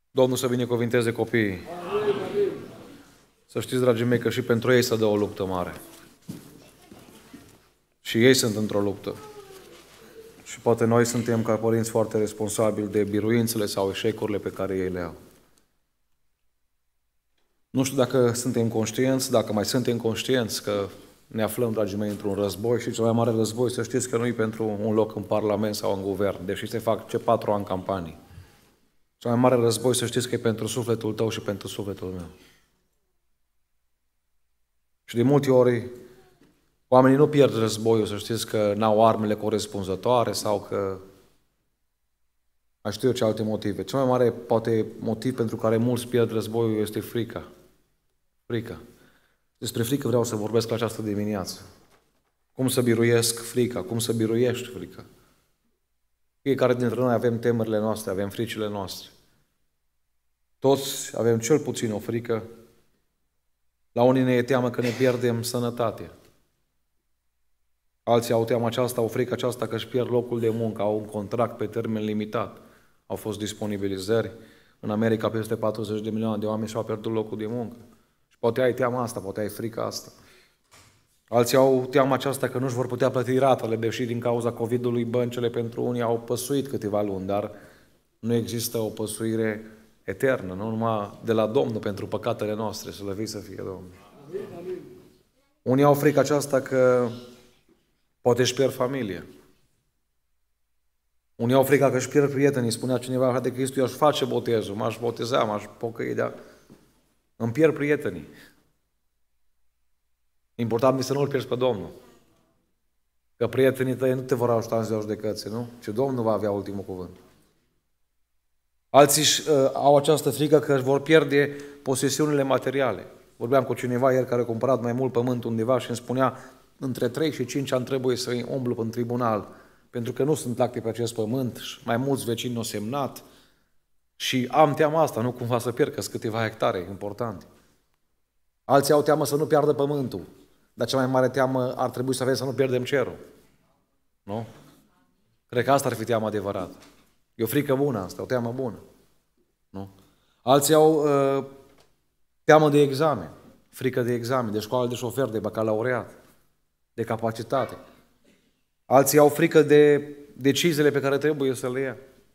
Domnul să binecuvinteze copiii. Să știți, dragii mei, că și pentru ei se dă o luptă mare. Și ei sunt într-o luptă. Și poate noi suntem, ca părinți, foarte responsabili de biruințele sau eșecurile pe care ei le au. Nu știu dacă suntem conștienți, dacă mai suntem conștienți că ne aflăm, dragii mei, într-un război și cel mai mare război, să știți că nu e pentru un loc în Parlament sau în Guvern, deși se fac 4 ani campanii. Cel mai mare război, să știți că e pentru sufletul tău și pentru sufletul meu. Și de multe ori, oamenii nu pierd războiul, să știți că n-au armele corespunzătoare sau că mai știu eu ce alte motive. Cel mai mare, poate, motiv pentru care mulți pierd războiul este frica. Frica. Despre frică vreau să vorbesc la această dimineață. Cum să biruiesc frica? Cum să biruiești frica? Fiecare dintre noi avem temerile noastre, avem fricile noastre. Toți avem cel puțin o frică. La unii ne e teamă că ne pierdem sănătatea. Alții au teama aceasta, o frică aceasta că își pierd locul de muncă, au un contract pe termen limitat. Au fost disponibilizări. În America peste 40 de milioane de oameni și-au pierdut locul de muncă. Și poate ai teama asta, poate ai frica asta. Alții au teama aceasta că nu-și vor putea plăti ratele, deși din cauza COVID-ului băncile pentru unii au păsuit câteva luni, dar nu există o păsuire eternă, nu numai de la Domnul pentru păcatele noastre, slăvit să fie Domnul. Unii au frica aceasta că poate își pierd familia. Unii au frica că își pierd prietenii. Spunea cineva, frate Cristu, eu aș face botezul, m-aș boteza, m-aș pocăi, dar îmi pierd prietenii. Important e să nu-L pierzi pe Domnul. Că prietenii tăi nu te vor ajuta în ziua judecății, nu? Ci Domnul va avea ultimul cuvânt. Alții au această frică că își vor pierde posesiunile materiale. Vorbeam cu cineva ieri care a cumpărat mai mult pământ undeva și îmi spunea între 3 și 5 ani trebuie să umblu în tribunal, pentru că nu sunt acte pe acest pământ și mai mulți vecini n-au semnat și am teama asta, nu cumva să pierd, că sunt câteva hectare importante. Alții au teamă să nu piardă pământul, dar cea mai mare teamă ar trebui să avem să nu pierdem cerul. Nu? Cred că asta ar fi teama adevărată. E o frică bună asta, o teamă bună. Nu? Alții au teamă de examen, frică de examen, de școală de șofer, de bacalaureat, de capacitate. Alții au frică de deciziile pe care trebuie să le ia.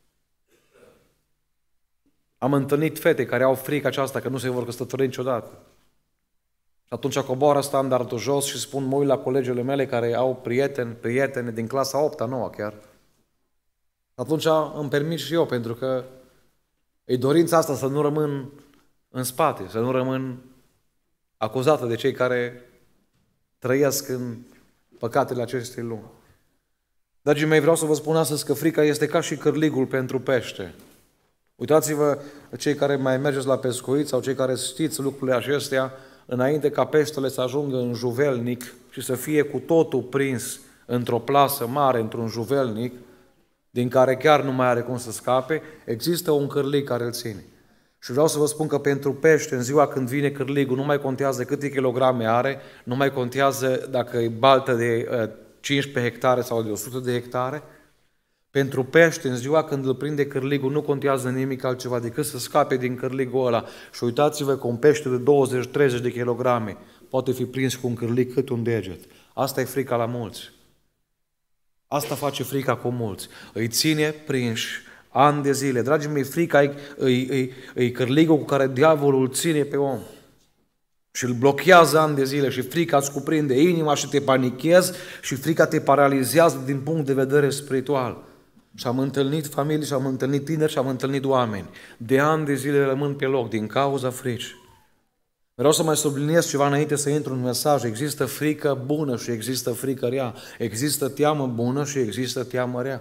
Am întâlnit fete care au frică aceasta că nu se vor căsători niciodată. Și atunci coboară standardul jos și spun, mă uit la colegele mele care au prietene din clasa 8-a, 9-a chiar. Atunci îmi permit și eu, pentru că e dorința asta să nu rămân în spate, să nu rămân acuzată de cei care trăiesc în păcatele acestei lumi. Dragii mei, vreau să vă spun astăzi că frica este ca și cârligul pentru pește. Uitați-vă, cei care mai mergeți la pescuit sau cei care știți lucrurile acestea, înainte ca peștele să ajungă în juvelnic și să fie cu totul prins într-o plasă mare, într-un juvelnic, din care chiar nu mai are cum să scape, există un cârlig care îl ține. Și vreau să vă spun că pentru pește, în ziua când vine cârligul, nu mai contează câte kilograme are, nu mai contează dacă e baltă de 15 hectare sau de 100 de hectare. Pentru pește, în ziua când îl prinde cârligul, nu contează nimic altceva decât să scape din cârligul ăla. Și uitați-vă că un pește de 20-30 de kilograme poate fi prins cu un cârlig cât un deget. Asta e frica la mulți. Asta face frica cu mulți. Îi ține prinși ani de zile. Dragii mei, frica e cârligul cu care diavolul îl ține pe om. Și îl blochează ani de zile și frica îți cuprinde inima și te panichezi și frica te paralizează din punct de vedere spiritual. Și am întâlnit familii, și am întâlnit tineri, și am întâlnit oameni. De ani de zile rămân pe loc din cauza fricii. Vreau să mai subliniez ceva înainte să intru în mesaj. Există frică bună și există frică rea. Există teamă bună și există teamă rea.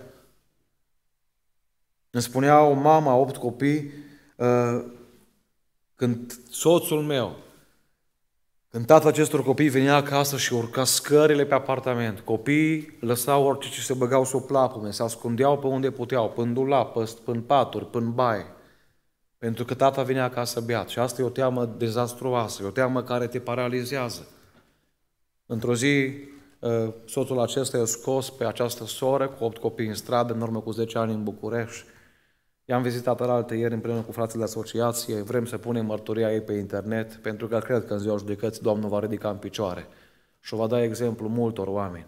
Îmi spunea o mamă a 8 copii, când soțul meu, când tatăl acestor copii venea acasă și urca scările pe apartament, copiii lăsau orice și se băgau sub plapume, se ascundeau pe unde puteau, până dulap, până paturi, până baie, pentru că tata venea acasă beat. Și asta e o teamă dezastruoasă, e o teamă care te paralizează. Într-o zi, soțul acesta i-a scos pe această soră cu 8 copii în stradă, în urmă cu 10 ani în București, I-am vizitat alaltă ieri împreună cu frații de asociație, vrem să punem mărturia ei pe internet, pentru că cred că în ziua judecății Domnul va ridica în picioare și o va da exemplu multor oameni.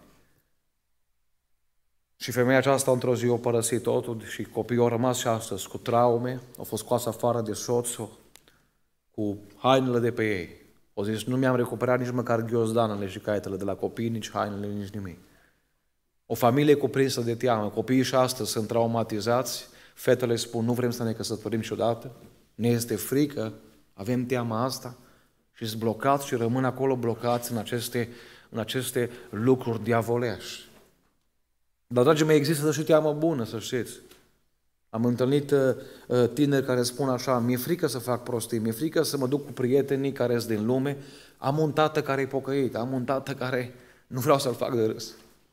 Și femeia aceasta într-o zi a părăsit totul și copiii au rămas și astăzi cu traume, au fost scoasă afară de soț, cu hainele de pe ei. O zis, nu mi-am recuperat nici măcar ghiozdanele și caietele de la copii, nici hainele, nici nimic. O familie cuprinsă de teamă, copiii și astăzi sunt traumatizați, fetele spun, nu vrem să ne căsătorim niciodată, ne este frică, avem teama asta și sunt blocați și rămân acolo blocați în aceste lucruri diavolești. Dar, dragii mei, există și teamă bună, să știți. Am întâlnit tineri care spun așa, mi-e frică să fac prostii, mi-e frică să mă duc cu prietenii care sunt din lume, am un tată care e pocăit, am un tată care nu vreau să-l fac de râs.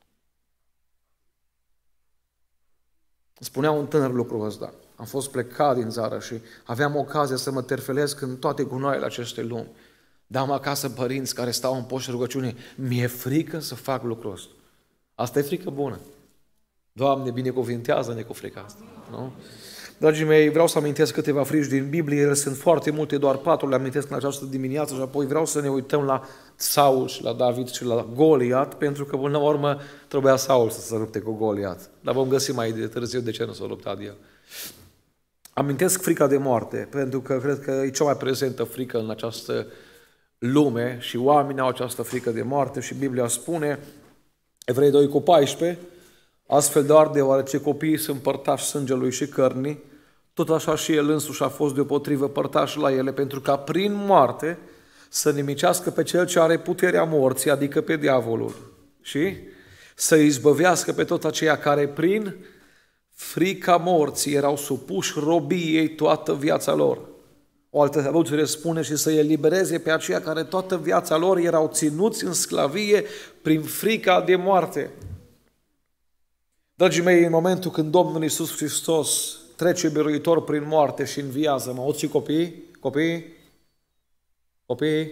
Spunea un tânăr lucrul ăsta. Am fost plecat din țară și aveam ocazia să mă terfelesc în toate gunoaiele acestei lumi. Dar am acasă părinți care stau în post și rugăciune. Mi-e frică să fac lucrul ăsta. Asta e frică bună. Doamne, binecuvintează-ne cu frica asta. Nu? Dragii mei, vreau să amintesc câteva frici din Biblie, ele sunt foarte multe, doar 4 le amintesc în această dimineață și apoi vreau să ne uităm la Saul și la David și la Goliat, pentru că până la urmă trebuia Saul să se lupte cu Goliat. Dar vom găsi mai târziu de ce nu s-a luptat el. Amintesc frica de moarte, pentru că cred că e cea mai prezentă frică în această lume și oamenii au această frică de moarte și Biblia spune, Evrei 2:14, astfel doar deoarece copiii sunt părtași sângelui și cărnii, tot așa și el însuși a fost deopotrivă părtaș la ele, pentru ca prin moarte să nimicească pe cel ce are puterea morții, adică pe diavolul, și să izbăvească pe tot aceia care prin frica morții erau supuși robiei toată viața lor. O altă traducere spune și să elibereze pe aceia care toată viața lor erau ținuți în sclavie prin frica de moarte. Dragii mei, în momentul când Domnul Iisus Hristos trece biruitor prin moarte și înviază, mă auzi copii? Copii?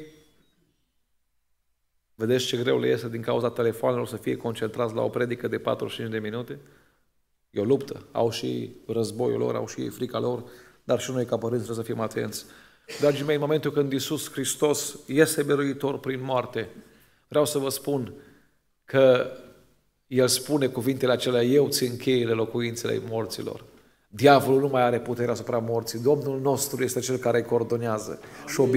Vedeți ce greu le iese din cauza telefonelor să fie concentrați la o predică de 45 de minute? E o luptă. Au și războiul lor, au și frica lor, dar și noi ca părinți trebuie să fim atenți. Dragii mei, în momentul când Iisus Hristos iese biruitor prin moarte, vreau să vă spun că El spune cuvintele acelea, eu țin cheile locuințele morților. Diavolul nu mai are puterea asupra morții. Domnul nostru este Cel care îi coordonează. Și o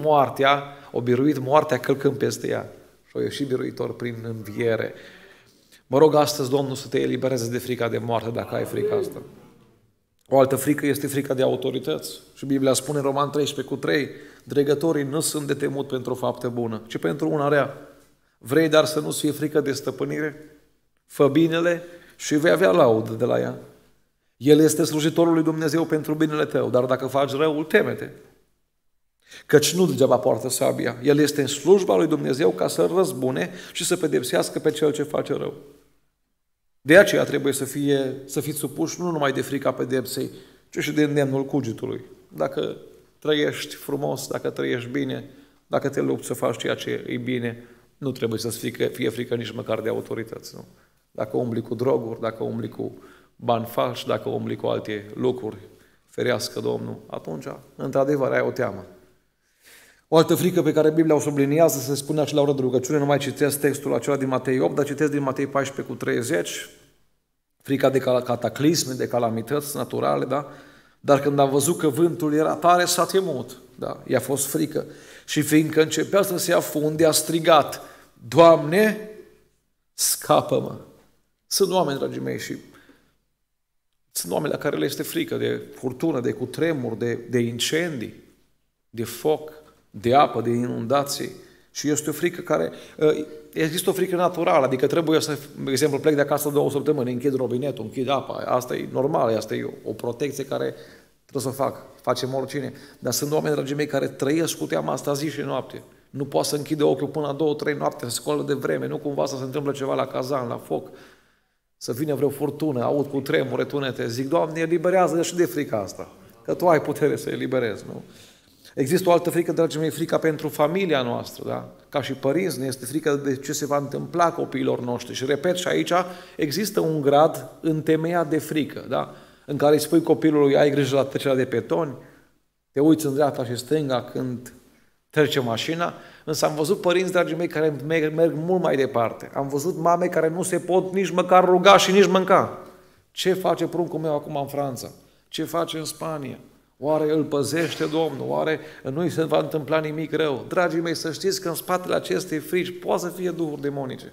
biruit moartea călcând peste ea. Și o ieșit biruitor prin înviere. Mă rog astăzi, Domnul, să te elibereze de frica de moarte, dacă ai frica asta. O altă frică este frica de autorități. Și Biblia spune în Roman 13:3, dregătorii nu sunt de temut pentru o faptă bună, ci pentru una rea. Vrei dar să nu-ți fie frică de stăpânire? Fă binele și vei avea laudă de la ea. El este slujitorul lui Dumnezeu pentru binele tău, dar dacă faci răul, teme-te. Căci nu degeaba poartă sabia. El este în slujba lui Dumnezeu ca să răzbune și să pedepsească pe cel ce face rău. De aceea trebuie să fiți supuși nu numai de frica pedepsei, ci și de îndemnul cugetului. Dacă trăiești frumos, dacă trăiești bine, dacă te lupți să faci ceea ce e bine, nu trebuie să-ți fie frică nici măcar de autorități. Nu? Dacă umbli cu droguri, dacă umbli cu bani falși, dacă umbli cu alte lucruri, ferească Domnul, atunci, într-adevăr, ai o teamă. O altă frică pe care Biblia o subliniază, se spune acela oră de rugăciune, nu mai citesc textul acela din Matei 8, dar citesc din Matei 14:30, frica de cataclisme, de calamități naturale, da? Dar când a văzut că vântul era tare, s-a temut, da? I-a fost frică. Și fiindcă începea să se afunde, a strigat, Doamne, scapă-mă! Sunt oameni, dragii mei, și sunt oameni la care le este frică de furtună, de cutremur, de incendii, de foc, de apă, de inundații. Și este o frică care... Există o frică naturală, adică trebuie să, de exemplu, plec de acasă 2 săptămâni, închid robinetul, închid apa, asta e normal, asta e o protecție care trebuie să facem oricine. Dar sunt oameni, dragii mei, care trăiesc cu teama asta zi și noapte. Nu poate să închide ochiul până la 2-3 noapte, să scoală de vreme, nu cumva să se întâmplă ceva la cazan, la foc, să vină vreo furtună, aud cu tremure, tunete, zic, Doamne, eliberează și de frica asta, că Tu ai putere să eliberezi, nu? Există o altă frică, dragii mei, frica pentru familia noastră, da? Ca și părinți ne este frică de ce se va întâmpla copiilor noștri. Și repet, și aici există un grad întemeiat de frică, da? în care îi spui copilului, ai grijă la trecerea de pietoni, te uiți în dreapta și stânga când trece mașina, însă am văzut părinți, dragii mei, care merg mult mai departe. Am văzut mame care nu se pot nici măcar ruga și nici mânca. Ce face pruncul meu acum în Franța? Ce face în Spania? Oare îl păzește Domnul? Oare nu-i se va întâmpla nimic rău? Dragii mei, să știți că în spatele acestei frici poate să fie duhuri demonice.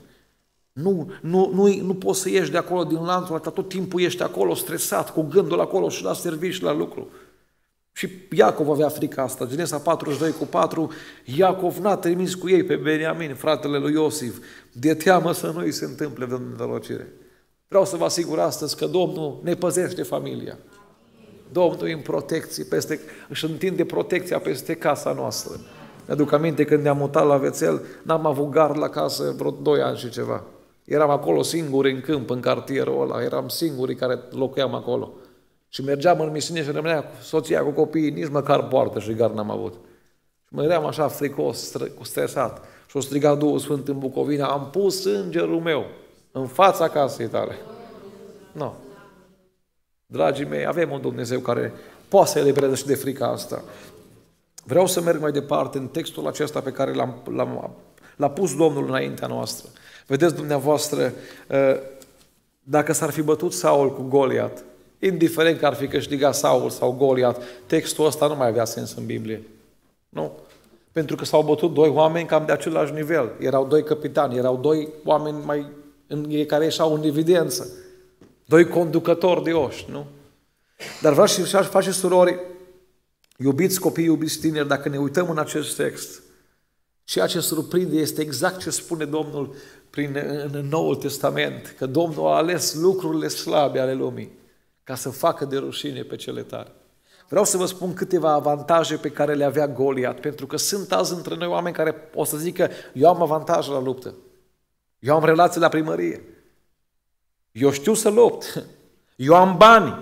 Nu poți să ieși de acolo din lanțul ăsta, tot timpul ești acolo stresat, cu gândul acolo și la serviciu, la lucru. Și Iacov avea frica asta, Genesa 42:4, Iacov n-a trimis cu ei pe Beniamin, fratele lui Iosif, de teamă să nu îi se întâmple de nenorocire. Vreau să vă asigur astăzi că Domnul ne păzește familia. Domnul în protecție, își întinde protecția peste casa noastră. Mi-aduc aminte când ne-am mutat la Vețel, n-am avut gard la casă vreo 2 ani și ceva. Eram acolo singuri în câmp, în cartierul ăla, eram singurii care locuiam acolo. Și mergeam în misiune și rămânea soția cu copiii, nici măcar poartă și gard n-am avut. Și mă eram așa fricos, stresat. Și o striga Duhul Sfânt în Bucovina, am pus îngerul meu în fața casei tale. Nu. Dragii mei, avem un Dumnezeu care poate să elibereze și de frica asta. Vreau să merg mai departe în textul acesta pe care l-a pus Domnul înaintea noastră. Vedeți dumneavoastră, dacă s-ar fi bătut Saul cu Goliat, indiferent că ar fi câștigat Saul sau Goliat, textul ăsta nu mai avea sens în Biblie. Nu? Pentru că s-au bătut 2 oameni cam de același nivel. Erau 2 capitani, erau 2 oameni care ieșau în evidență. 2 conducători de oști, nu? Dar vreau și face surori, iubiți copii, iubiți tineri, dacă ne uităm în acest text, ceea ce surprinde este exact ce spune Domnul în Noul Testament, că Domnul a ales lucrurile slabe ale lumii ca să facă de rușine pe cele tare. Vreau să vă spun câteva avantaje pe care le avea Goliat, pentru că sunt azi între noi oameni care o să zică, eu am avantaje la luptă, eu am relații la primărie, eu știu să lupt, eu am bani.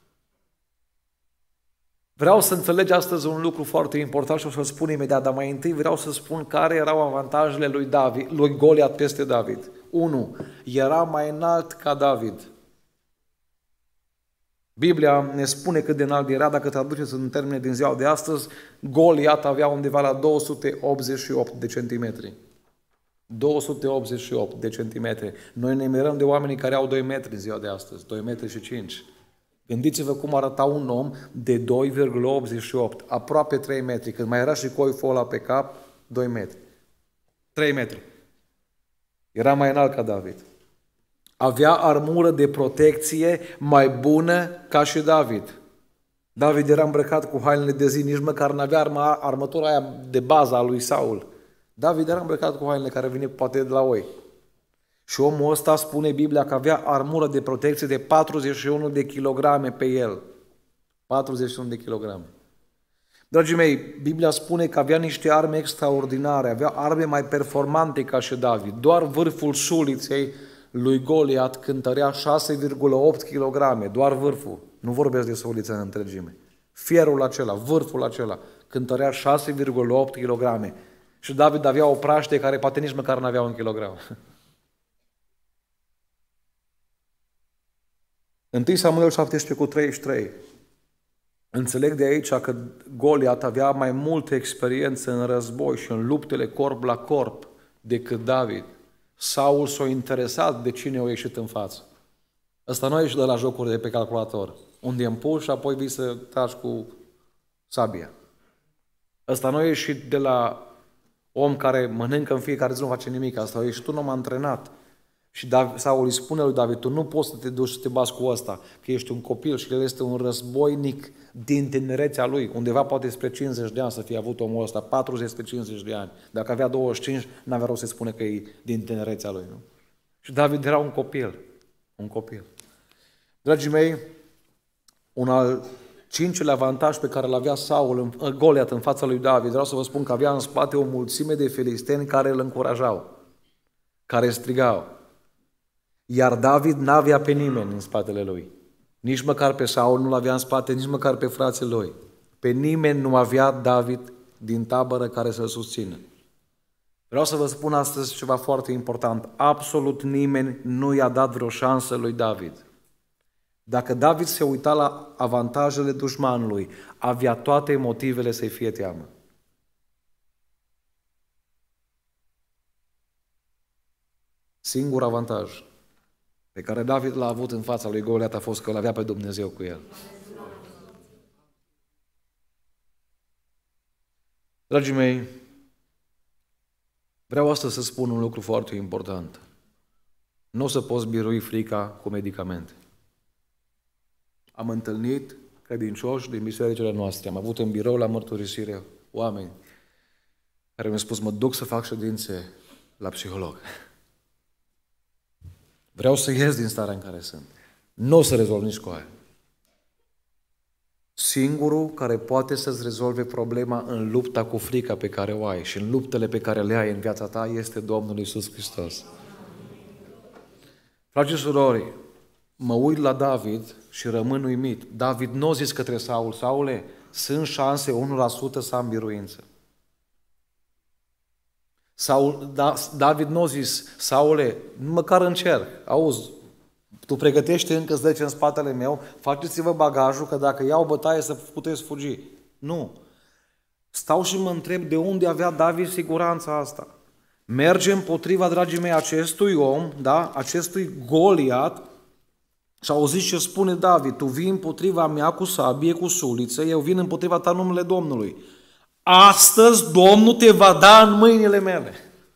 Vreau să înțelegi astăzi un lucru foarte important și o să-l spun imediat, dar mai întâi vreau să spun care erau avantajele lui Goliat peste David. 1. Era mai înalt ca David. Biblia ne spune cât de înalt era, dacă traduceți în termeni din ziua de astăzi, Goliat avea undeva la 288 de centimetri. 288 de centimetri. Noi ne mirăm de oamenii care au 2 metri în ziua de astăzi, 2 metri și 5. Gândiți-vă cum arăta un om de 2,88, aproape 3 metri. Când mai era și coiful ăla pe cap, 2 metri. 3 metri. Era mai înalt ca David. Avea armură de protecție mai bună ca și David. David era îmbrăcat cu hainele de zi, nici măcar n-avea armătura aia de bază a lui Saul. David era îmbrăcat cu hainele care vine poate de la oi. Și omul ăsta spune Biblia că avea armură de protecție de 41 de kilograme pe el. 41 de kilograme. Dragii mei, Biblia spune că avea niște arme extraordinare, avea arme mai performante ca și David. Doar vârful suliței lui Goliat cântărea 6,8 kg, doar vârful. Nu vorbesc de sulița în întregime. Fierul acela, vârful acela, cântărea 6,8 kg. Și David avea o praște care poate nici măcar n-avea 1 kilogram. 1 Samuel 17:33. Înțeleg de aici că Goliat avea mai multă experiență în război și în luptele corp la corp decât David. Saul s-a interesat de cine a ieșit în față. Ăsta nu a ieșit de la jocuri de pe calculator, unde împuși și apoi vii să tragi cu sabia. Ăsta nu a ieșit de la om care mănâncă în fiecare zi, nu face nimic. Asta a ieșit un om antrenat. Și Saul îi spune lui David, tu nu poți să te duci să te bați cu ăsta, că ești un copil și el este un războinic din tinerețea lui. Undeva poate spre 50 de ani să fie avut omul ăsta, 40-50 de ani. Dacă avea 25, n-avea rost să spune că e din tinerețea lui. Nu? Și David era un copil. Un copil. Dragii mei, un al 5-lea avantaj pe care îl avea Goliat în fața lui David, vreau să vă spun că avea în spate o mulțime de filisteni care îl încurajau, care strigau. Iar David n-avea pe nimeni în spatele lui. Nici măcar pe Saul nu l-avea în spate, nici măcar pe frații lui. Pe nimeni nu avea David din tabără care să-l susțină. Vreau să vă spun astăzi ceva foarte important. Absolut nimeni nu i-a dat vreo șansă lui David. Dacă David se uita la avantajele dușmanului, avea toate motivele să-i fie teamă. Singurul avantaj pe care David l-a avut în fața lui Goliat a fost că îl avea pe Dumnezeu cu el. Dragii mei, vreau astăzi să spun un lucru foarte important. Nu o să poți birui frica cu medicamente. Am întâlnit credincioși din bisericile noastre. Am avut în birou la mărturisire oameni care mi-au spus, mă duc să fac ședințe la psiholog. Vreau să ies din starea în care sunt. Nu o să rezolv nici cu aia. Singurul care poate să-ți rezolve problema în lupta cu frica pe care o ai și în luptele pe care le ai în viața ta este Domnul Iisus Hristos. Frații și surori, mă uit la David și rămân uimit. David nu a zis către Saul, Saule, sunt șanse 1% să am biruință. David nu a zis, Saule, măcar încerc, auzi, tu pregătești încă 10 în spatele meu, faceți-vă bagajul că dacă iau bătaie să puteți fugi. Nu. Stau și mă întreb de unde avea David siguranța asta. Merge împotriva, dragii mei, acestui om, da? Acestui Goliat și auziți ce spune David, tu vii împotriva mea cu sabie, cu suliță, eu vin împotriva ta în numele Domnului. Astăzi Domnul te va da în mâinile mele.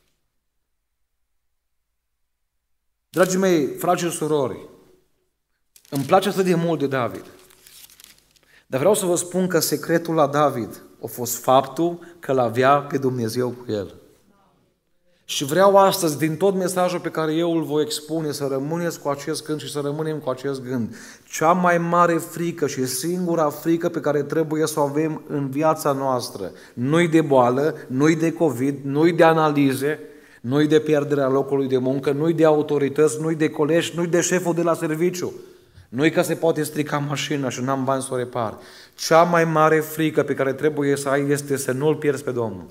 Dragii mei, frați și surori, îmi place atât de mult de David. Dar vreau să vă spun că secretul la David a fost faptul că l-avea pe Dumnezeu cu el. Și vreau astăzi, din tot mesajul pe care eu îl voi expune, să rămâneți cu acest gând și să rămânem cu acest gând. Cea mai mare frică și singura frică pe care trebuie să o avem în viața noastră, nu-i de boală, nu-i de COVID, nu-i de analize, nu-i de pierderea locului de muncă, nu-i de autorități, nu-i de colegi, nu-i de șeful de la serviciu. Nu-i că se poate strica mașina și n-am bani să o repar. Cea mai mare frică pe care trebuie să ai este să nu-L pierzi pe Domnul.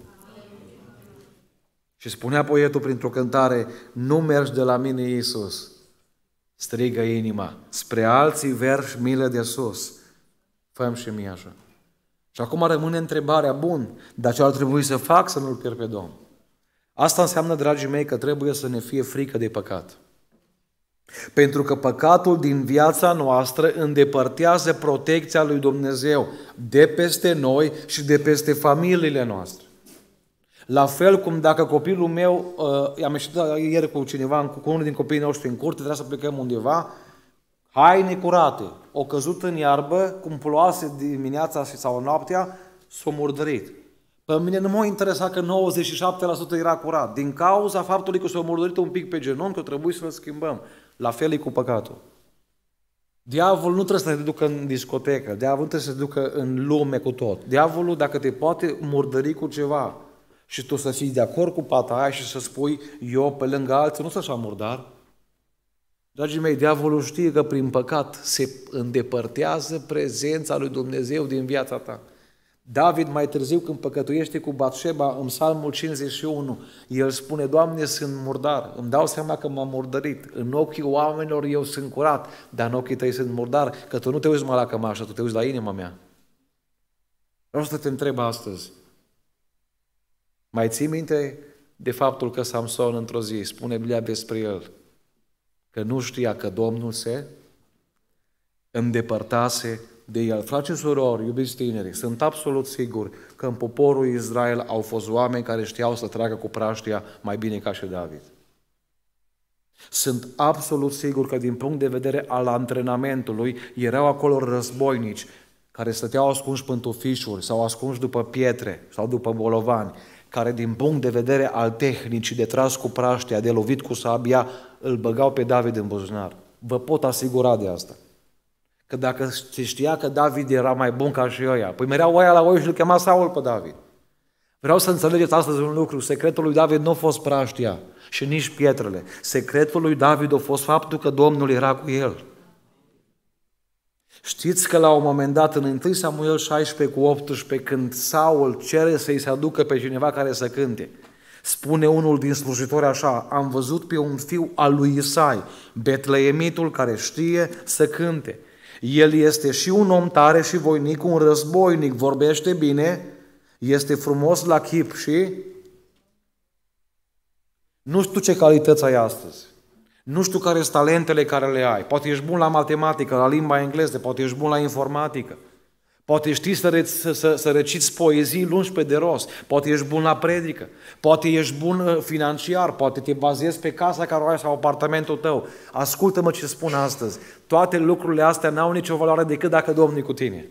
Și spunea poetul printr-o cântare, nu mergi de la mine, Iisus, strigă inima, spre alții verși milă de sus, fă-mi și mie așa. Și acum rămâne întrebarea, bun, dar ce ar trebui să fac să nu-L pierd pe Domnul? Asta înseamnă, dragii mei, că trebuie să ne fie frică de păcat. Pentru că păcatul din viața noastră îndepărtează protecția lui Dumnezeu de peste noi și de peste familiile noastre. La fel cum dacă copilul meu, am ieșit ieri cu cineva, cu unul din copiii noștri în curte, trebuia să plecăm undeva, haine curate, o căzut în iarbă, cum ploase dimineața sau noaptea, s-a murdărit. Pe mine nu m-a interesat că 97% era curat, din cauza faptului că s-a murdărit un pic pe genunchi, că trebuie să-l schimbăm. La fel e cu păcatul. Diavolul nu trebuie să te ducă în discotecă, diavolul trebuie să te ducă în lume cu tot. Diavolul, dacă te poate murdări cu ceva și tu să fii de acord cu pata aia și să spui, eu pe lângă alții nu sunt așa murdar. Dragii mei, diavolul știe că prin păcat se îndepărtează prezența lui Dumnezeu din viața ta. David mai târziu când păcătuiește cu Batșeba în Psalmul 51, el spune, Doamne, sunt murdar, îmi dau seama că m-am murdărit, în ochii oamenilor eu sunt curat, dar în ochii tăi sunt murdar, că tu nu te uiți la cămașă, tu te uiți la inima mea. Vreau să te întreb astăzi, mai ții minte de faptul că Samson într-o zi spune Biblia despre el, că nu știa că Domnul se îndepărtase de el. Frați și surori, iubiți tineri, sunt absolut sigur că în poporul Israel au fost oameni care știau să tragă cu praștia mai bine ca și David. Sunt absolut sigur că din punct de vedere al antrenamentului erau acolo războinici care stăteau ascunși pe tufișuri sau ascunși după pietre sau după bolovani, care din punct de vedere al tehnicii de tras cu praștia, de lovit cu sabia, îl băgau pe David în buzunar. Vă pot asigura de asta. Că dacă se știa că David era mai bun ca și ăia, păi mereau ăia la oi și îl chema Saul pe David. Vreau să înțelegeți astăzi un lucru, secretul lui David nu a fost praștia și nici pietrele. Secretul lui David a fost faptul că Domnul era cu el. Știți că la un moment dat, în 1 Samuel 16:18, când Saul cere să-i se aducă pe cineva care să cânte, spune unul din slujitori așa, am văzut pe un fiu al lui Isai, Betleemitul, care știe să cânte. El este și un om tare și voinic, un războinic, vorbește bine, este frumos la chip și nu știu ce calități ai astăzi. Nu știu care sunt talentele care le ai. Poate ești bun la matematică, la limba engleză, poate ești bun la informatică. Poate știi să reciți poezii lungi pe de rost, poate ești bun la predică, poate ești bun financiar, poate te bazezi pe casa care o ai sau apartamentul tău. Ascultă-mă ce spun astăzi. Toate lucrurile astea n-au nicio valoare decât dacă Domnul e cu tine.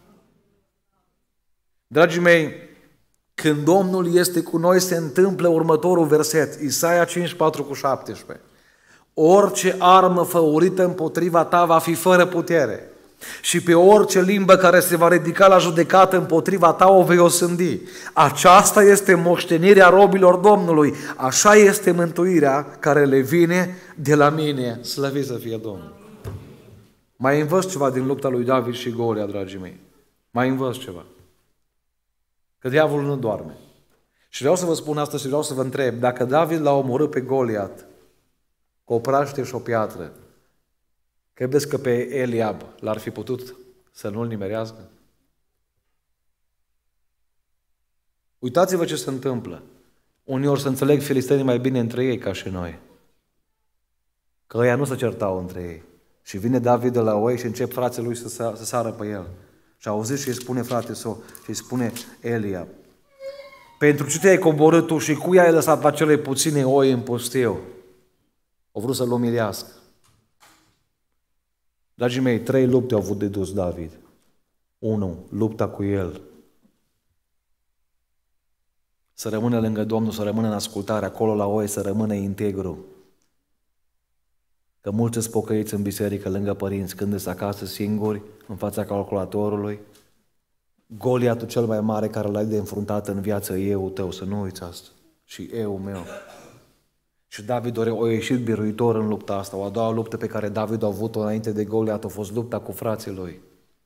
Dragii mei, când Domnul este cu noi, se întâmplă următorul verset, Isaia 54:17. Orice armă făurită împotriva ta va fi fără putere. Și pe orice limbă care se va ridica la judecată împotriva ta o vei osândi. Aceasta este moștenirea robilor Domnului. Așa este mântuirea care le vine de la mine. Slăvit să fie Domnul. Mai învăț ceva din lupta lui David și Golia, dragii mei. Mai învăț ceva. Că diavolul nu doarme. Și vreau să vă spun asta și vreau să vă întreb. Dacă David l-a omorât pe Goliat cu o praște și o piatră, credeți că pe Eliab l-ar fi putut să nu-l nimerească? Uitați-vă ce se întâmplă. Uneori se înțeleg filistenii mai bine între ei ca și noi. Că ăia nu se certau între ei. Și vine David de la oi și încep frații lui să sară pe el. Și auziți și îi spune frate său, și îi spune Eliab: pentru ce te-ai coborât tu și cui ai lăsat pe acele puține oi în pustiu? Au vrut să-l umilească. Dragii mei, 3 lupte au avut de dus David. 1. Lupta cu el. Să rămână lângă Domnul, să rămână în ascultare, acolo la oi, să rămână integru. Că mulți îți pocăiți în biserică, lângă părinți, când îți acasă singuri, în fața calculatorului. Goliatul cel mai mare care l-ai de înfruntat în viață e eu tău, să nu uiți asta. Și eu meu. Și David a ieșit biruitor în lupta asta. O a doua luptă pe care David a avut-o înainte de Goliat a fost lupta cu frații lui.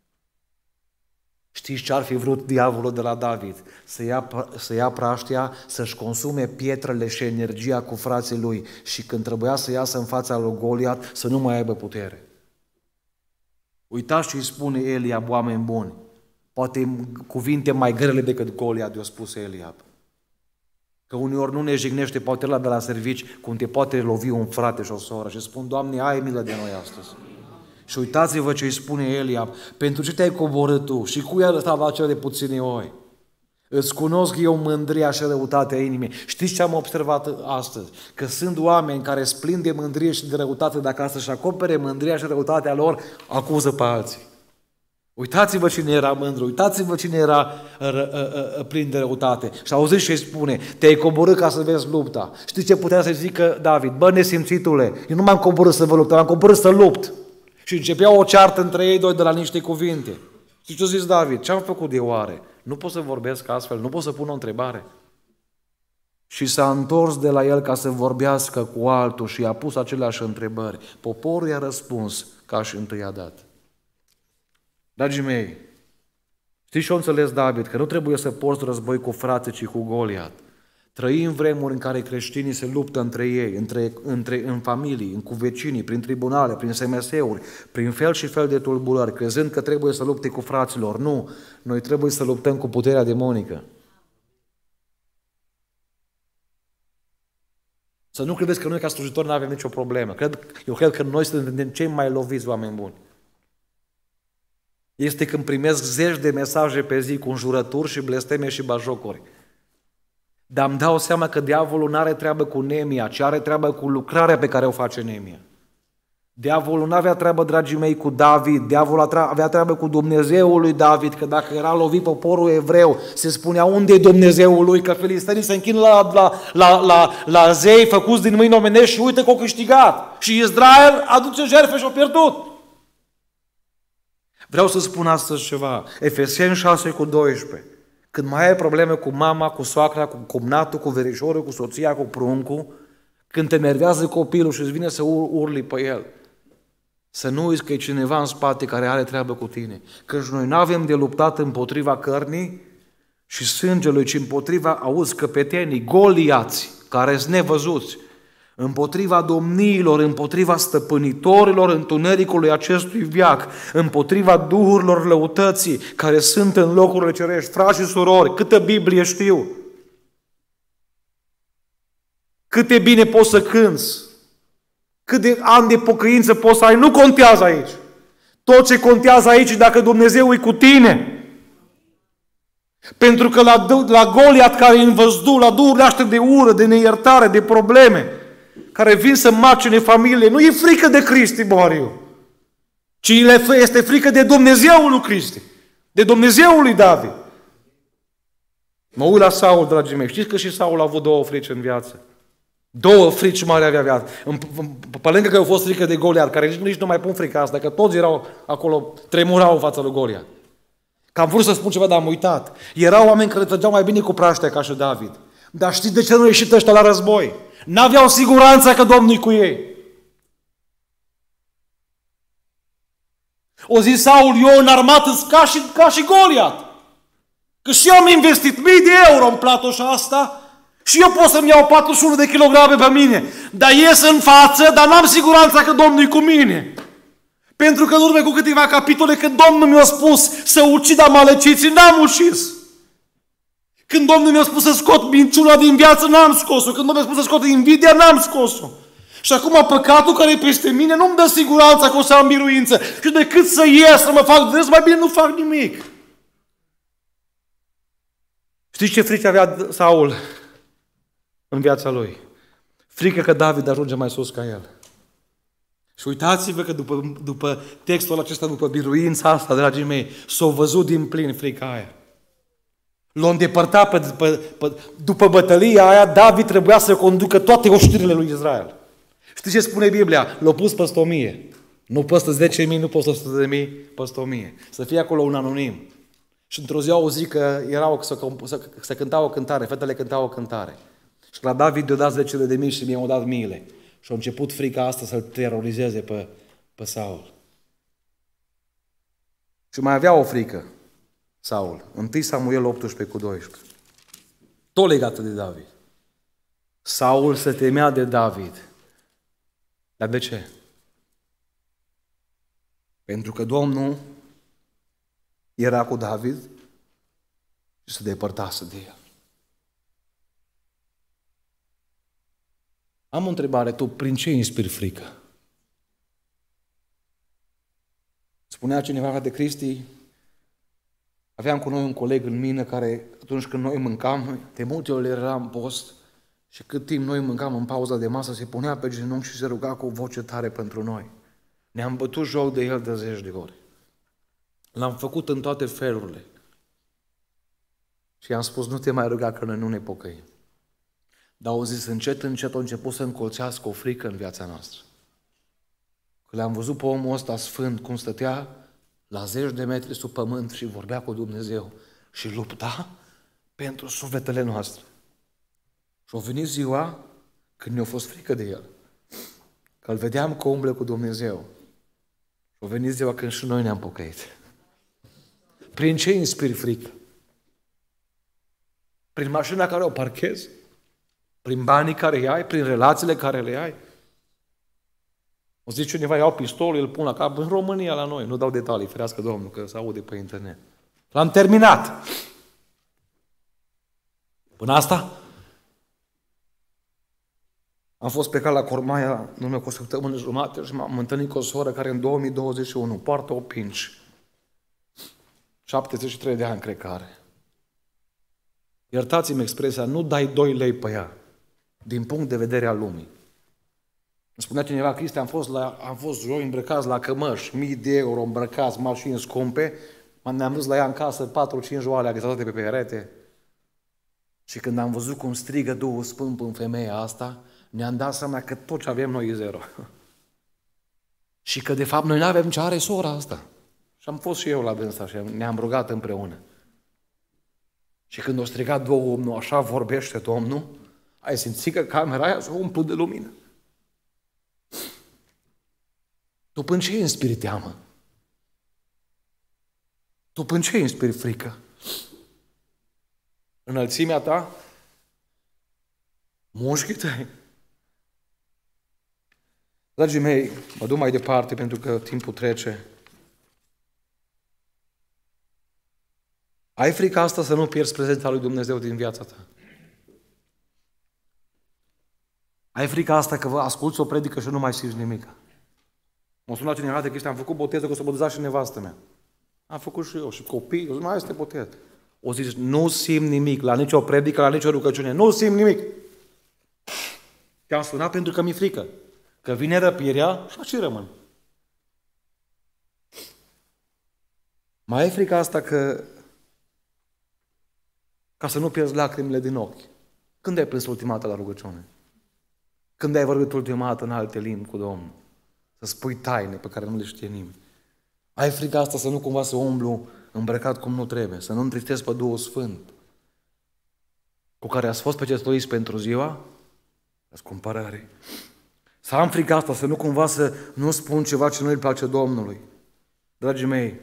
Știți ce ar fi vrut diavolul de la David? Să ia praștia, să-și consume pietrele și energia cu frații lui și când trebuia să iasă în fața lui Goliat să nu mai aibă putere. Uitați ce îi spune Eliab, oameni buni. Poate cuvinte mai grele decât Goliat i-a spus Eliab. Că uneori nu ne jignește poate ăla de la servici cum te poate lovi un frate și o soră și spun: Doamne, ai milă de noi astăzi. Și uitați-vă ce îi spune Eliab: pentru ce te-ai coborât tu și cui ai lăsat acele puține oi? Îți cunosc eu mândria și răutatea inimii. Știți ce am observat astăzi? Că sunt oameni care splin de mândrie și de răutate, dacă asta își acopere mândria și răutatea lor, acuză pe alții. Uitați-vă cine era mândru, uitați-vă cine era plin de răutate. Și auziți ce îi spune: te-ai coborât ca să vezi lupta. Știți ce putea să zică David? Bă, nesimțitule, eu nu m-am coborât să vă lupt, m-am coborât să lupt. Și începea o ceartă între ei doi de la niște cuvinte. Știți ce a zis David? Ce-am făcut de oare? Nu pot să vorbesc astfel, nu pot să pun o întrebare. Și s-a întors de la el ca să vorbească cu altul și i-a pus aceleași întrebări. Poporul i-a răspuns ca și întâi a dat. Dragii mei, știți ce-o înțeles David? Că nu trebuie să porți război cu frații, ci cu Goliat. Trăim vremuri în care creștinii se luptă între ei, în familii, cu vecinii, prin tribunale, prin SMS-uri, prin fel și fel de tulburări, crezând că trebuie să lupte cu fraților. Nu, noi trebuie să luptăm cu puterea demonică. Să nu credeți că noi ca slujitori nu avem nicio problemă. Eu cred că noi suntem cei mai loviți oameni buni. Este când primesc zeci de mesaje pe zi cu înjurături și blesteme și bajocuri. Dar îmi dau seama că diavolul nu are treabă cu Neemia, ci are treabă cu lucrarea pe care o face Neemia. Diavolul nu avea treabă, dragii mei, cu David, diavolul avea treabă cu Dumnezeul lui David, că dacă era lovit poporul evreu, se spunea: unde e Dumnezeul lui? Că filistenii se închină la zei făcuți din mâini omenești și uite că au câștigat. Și Israel aduce jertfe și au pierdut. Vreau să spun astăzi ceva. Efeseni 6:12. Când mai ai probleme cu mama, cu soacra, cu cumnatul, cu verișorul, cu soția, cu pruncul, când te enervează copilul și îți vine să urli pe el, să nu uiți că e cineva în spate care are treabă cu tine. Căci noi nu avem de luptat împotriva cărnii și sângelui, ci împotriva, auzi, căpetenii, goliați, care sunt nevăzuți, împotriva domniilor, împotriva stăpânitorilor întunericului acestui veac, împotriva duhurilor lăutății care sunt în locurile cerești. Frați și surori, câtă Biblie știu! Cât de bine poți să cânți, cât de ani de pocăință poți să ai, nu contează aici. Tot ce contează aici e dacă Dumnezeu e cu tine. Pentru că la Goliat care e învăzduh, la duhurile astea de ură, de neiertare, de probleme, care vin să macine familie, nu e frică de Cristi, Boriu, ci este frică de Dumnezeul lui Cristi, de Dumnezeul lui David. Mă uit la Saul, dragii mei, știți că și Saul a avut două frici în viață? Două frici mari avea viață. Pe lângă că au fost frică de Goliat, care nici nu mai pun frica asta, că toți erau acolo, tremurau în fața lui Goliat. Că am vrut să spun ceva, dar am uitat. Erau oameni care trăgeau mai bine cu praștea ca și David. Dar știți de ce nu au ieșit ăștia la război? N-aveau siguranța că Domnul e cu ei. O zi Saul, eu în armată ca și Goliat. Că și eu am investit mii de euro în platoșa asta și eu pot să-mi iau 41 de kilograme pe mine. Dar ies în față, dar n-am siguranța că Domnul e cu mine. Pentru că în urmă cu câteva capitole, când Domnul mi-a spus să ucid amaleciții, n-am ucis. Când Domnul mi-a spus să scot minciuna din viață, n-am scos-o. Când Domnul mi-a spus să scot invidia, n-am scos-o. Și acum păcatul care e peste mine nu-mi dă siguranța că o să am biruință. Și decât să ies, să mă fac drept, mai bine nu fac nimic. Știți ce frică avea Saul în viața lui? Frică că David ajunge mai sus ca el. Și uitați-vă că după textul acesta, după biruința asta, dragii mei, s-a văzut din plin frica aia. L-a îndepărtat după bătălia aia, David trebuia să conducă toate oștirile lui Israel. Știți ce spune Biblia? L-a pus peste 1000. Nu peste 10.000, nu peste 100.000, peste 1000. Să fie acolo un anonim. Și într-o zi au zis că să cântau o cântare, fetele cântau o cântare. Și la David i-a dat 10.000 și mi-au dat miile. Și a început frica asta să-l terorizeze pe Saul. Și mai avea o frică, Saul. 1 Samuel 18:12. Tot legată de David. Saul se temea de David. Dar de ce? Pentru că Domnul era cu David și se depărtase de el. Am o întrebare, tu prin ce inspiri frică? Spunea cineva de Cristi, aveam cu noi un coleg în mină care atunci când noi mâncam, de multe ori era în post și cât timp noi mâncam în pauza de masă, se punea pe genunchi și se ruga cu o voce tare pentru noi. Ne-am bătut joc de el de 10 de ori. L-am făcut în toate felurile. Și i-am spus, nu te mai ruga că noi nu ne pocăim. Dar au zis, încet, încet a început să încolțească o frică în viața noastră. Că l-am văzut pe omul ăsta sfânt, cum stătea la 10 de metri sub pământ și vorbea cu Dumnezeu și lupta pentru sufletele noastre. Și a venit ziua când ne-a fost frică de el. Că îl vedeam că umblă cu Dumnezeu. Și a venit ziua când și noi ne-am pocăit. Prin ce inspiri frică? Prin mașina care o parchezi? Prin banii care îi ai? Prin relațiile care le ai? O zice cineva, iau pistolul, îl pun la cap. În România, la noi, nu dau detalii, ferească Domnul, că se aude pe internet. L-am terminat. Până asta? Am fost plecat la Cormaia, în urmă cu o săptămână jumate și m-am întâlnit cu o soră care în 2021 poartă o pinci. 73 de ani, cred că are. Iertați-mi expresia, nu dai 2 lei pe ea, din punct de vedere al lumii. Îmi spunea cineva, Cristi, am fost joi îmbrăcați la cămăși, 1000 de euro îmbrăcați, mașini scumpe, ne-am dus la ea în casă, 4-5 oale agățate pe perete. Și când am văzut cum strigă Duhul Sfânt în femeia asta, ne-am dat seama că tot ce avem noi e zero. Și că de fapt noi nu avem ce are sora asta. Și am fost și eu la dânsa și ne-am rugat împreună. Și când o strigat Domnul, așa vorbește Domnul, ai simțit că camera aia s-a umplut de lumină. Tu până ce inspiri teamă? Tu până ce inspiri frică? Înălțimea ta? Mușchii tăi? Dragii mei, mă duc mai departe pentru că timpul trece. Ai frica asta să nu pierzi prezența lui Dumnezeu din viața ta? Ai frica asta că asculți o predică și nu mai simți nimic? M-a sunat cineva de chestia, am făcut boteză, că o să boteza și nevastă mea. Am făcut și eu, și copii, o să mai este botez. O zis, nu simt nimic, la nicio predică, la nicio rugăciune, nu simt nimic. Te-am sunat pentru că mi-e frică. Că vine răpirea și așa rămân. Mai ai frica asta ca să nu pierzi lacrimile din ochi? Când ai plâns ultima dată la rugăciune? Când ai vorbit ultima dată în alte limbi cu Domnul? Să spui taine pe care nu le știe nimeni. Ai frica asta să nu cumva să umblu îmbrăcat cum nu trebuie, să nu întristezi pe Duhul Sfânt, cu care ați fost pecetuiți pentru ziua răscumpărării. Să am frica asta, să nu cumva să nu spun ceva ce nu îi place Domnului. Dragii mei,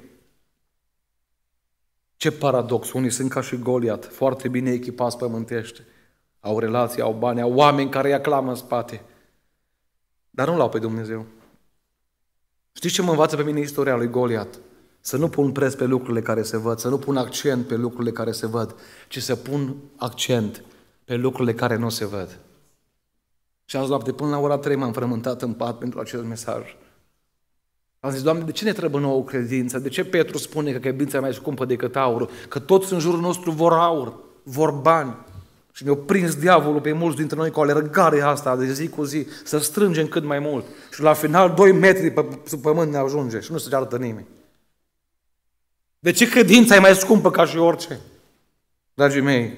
ce paradox, unii sunt ca și Goliat, foarte bine echipați pământește, au relații, au bani, au oameni care îi aclamă în spate, dar nu l-au pe Dumnezeu. Știți ce mă învață pe mine istoria lui Goliat? Să nu pun preț pe lucrurile care se văd, să nu pun accent pe lucrurile care se văd, ci să pun accent pe lucrurile care nu se văd. Și azi noapte, până la ora 3 m-am frământat în pat pentru acest mesaj. Am zis, Doamne, de ce ne trebuie nouă credință? De ce Petru spune că credința e mai scumpă decât aurul? Că toți în jurul nostru vor aur, vor bani. Și ne-a prins diavolul pe mulți dintre noi cu alergarea asta de zi cu zi, să strângem cât mai mult. Și la final 2 metri sub pământ ne ajunge și nu se arată nimeni. De ce credința e mai scumpă ca și orice? Dragii mei,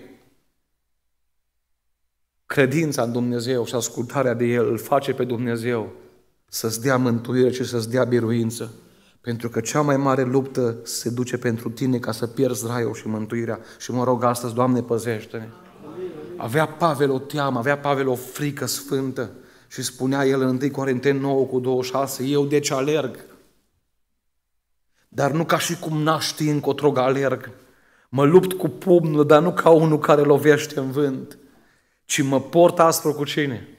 credința în Dumnezeu și ascultarea de El îl face pe Dumnezeu să-ți dea mântuire și să-ți dea biruință. Pentru că cea mai mare luptă se duce pentru tine ca să pierzi raiul și mântuirea. Și mă rog astăzi, Doamne, păzește-ne. Avea Pavel o teamă, avea Pavel o frică sfântă și spunea el în 1 Corinteni 9:26, eu deci alerg. Dar nu ca și cum n-aș ști încotro alerg. Mă lupt cu pumnul, dar nu ca unul care lovește în vânt, ci mă port aspru cu cine?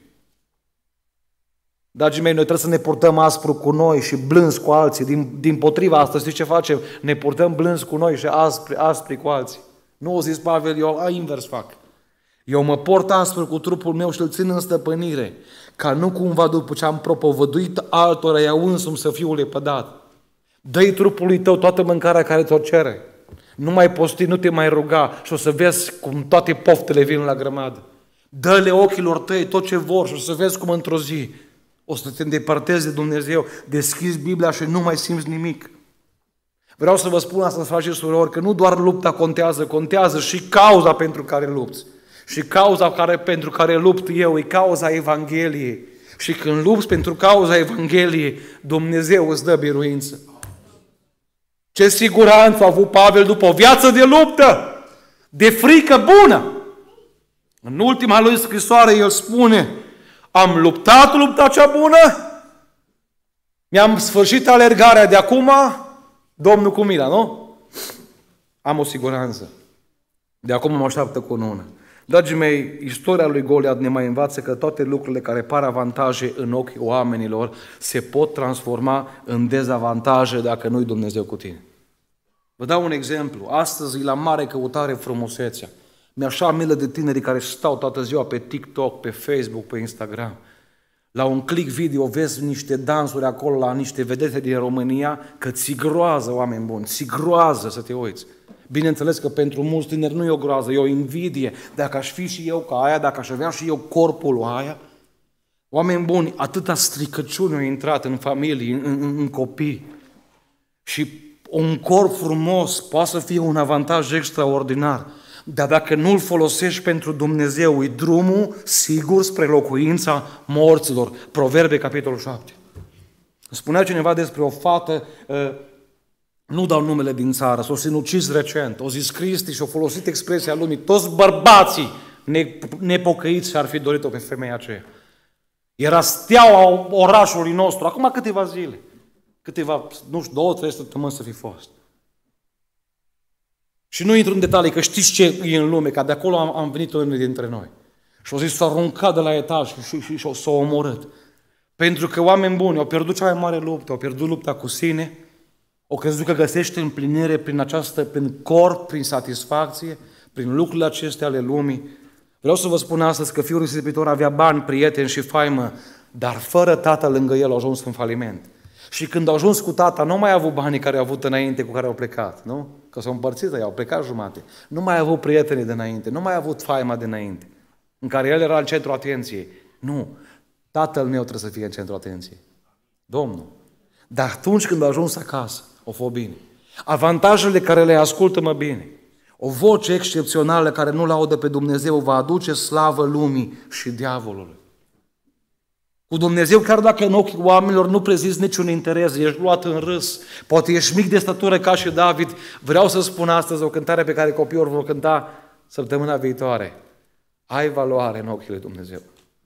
Dragii mei, noi trebuie să ne purtăm aspru cu noi și blânz cu alții. Din potriva asta, știți ce facem? Ne purtăm blânz cu noi și aspri cu alții. Nu o zis Pavel, eu invers fac. Eu mă port aspru cu trupul meu și îl țin în stăpânire, ca nu cumva după ce am propovăduit altora eu însumi să fiu lepădat. Dă-i trupului tău toată mâncarea care ți-o cere. Nu mai posti, nu te mai ruga și o să vezi cum toate poftele vin la grămadă. Dă-le ochilor tăi tot ce vor și o să vezi cum într-o zi o să te îndepărtezi de Dumnezeu, deschizi Biblia și nu mai simți nimic. Vreau să vă spun asta, frați și surori, că nu doar lupta contează, contează și cauza pentru care lupți. Și cauza pentru care lupt eu e cauza Evangheliei. Și când lupți pentru cauza Evangheliei, Dumnezeu îți dă biruință. Ce siguranță a avut Pavel după o viață de luptă, de frică bună. În ultima lui scrisoare el spune, am luptat lupta cea bună, mi-am sfârșit alergarea de acum, Domnul cu mila, nu? Am o siguranță. De acum mă așteaptă cunună. Dragii mei, istoria lui Goliat ne mai învață că toate lucrurile care par avantaje în ochii oamenilor se pot transforma în dezavantaje dacă nu-i Dumnezeu cu tine. Vă dau un exemplu. Astăzi e la mare căutare frumusețea. Mi-e așa milă de tinerii care stau toată ziua pe TikTok, pe Facebook, pe Instagram. La un click video vezi niște dansuri acolo la niște vedete din România, că ți groază, oameni buni, ți groază să te uiți. Bineînțeles că pentru mulți tineri nu e o groază, e o invidie. Dacă aș fi și eu ca aia, dacă aș avea și eu corpul aia, oameni buni, atâta stricăciune a intrat în familii, în copii. Și un corp frumos poate să fie un avantaj extraordinar. Dar dacă nu îl folosești pentru Dumnezeu, e drumul sigur spre locuința morților. Proverbe, capitolul 7. Spunea cineva despre o fată, nu dau numele din țară, s-o sinucis recent, o zis Cristi și-o folosit expresia lumii, toți bărbații nepocăiți și-ar fi dorit-o pe femeia aceea. Era steaua orașului nostru, acum câteva zile, nu știu, 2-3 săptămâni să fi fost. Și nu intru în detalii, că știți ce e în lume, că de acolo am venit unii dintre noi. Și o zis, s-a aruncat de la etaj și s-a omorât. Pentru că oameni buni au pierdut cea mai mare luptă, au pierdut lupta cu sine, au crezut că găsește împlinire prin corp, prin satisfacție, prin lucrurile acestea ale lumii. Vreau să vă spun astăzi că fiul risipitor avea bani, prieteni și faimă, dar fără tată lângă el au ajuns în faliment. Și când au ajuns cu tata, nu mai a avut banii care au avut înainte cu care au plecat, nu? Că s-au împărțit, ei au plecat jumate. Nu mai a avut prietenii de înainte, nu mai a avut faima de înainte, în care el era în centrul atenției. Nu, tatăl meu trebuie să fie în centrul atenției. Domnul. Dar atunci când a ajuns acasă, o fost bine. Avantajele care le ascultă-mă bine. O voce excepțională care nu laudă pe Dumnezeu va aduce slavă lumii și diavolului. Cu Dumnezeu, chiar dacă în ochii oamenilor nu prezinți niciun interes, ești luat în râs, poate ești mic de statură ca și David, vreau să spun astăzi o cântare pe care copiii vor cânta săptămâna viitoare. Ai valoare în ochii lui Dumnezeu.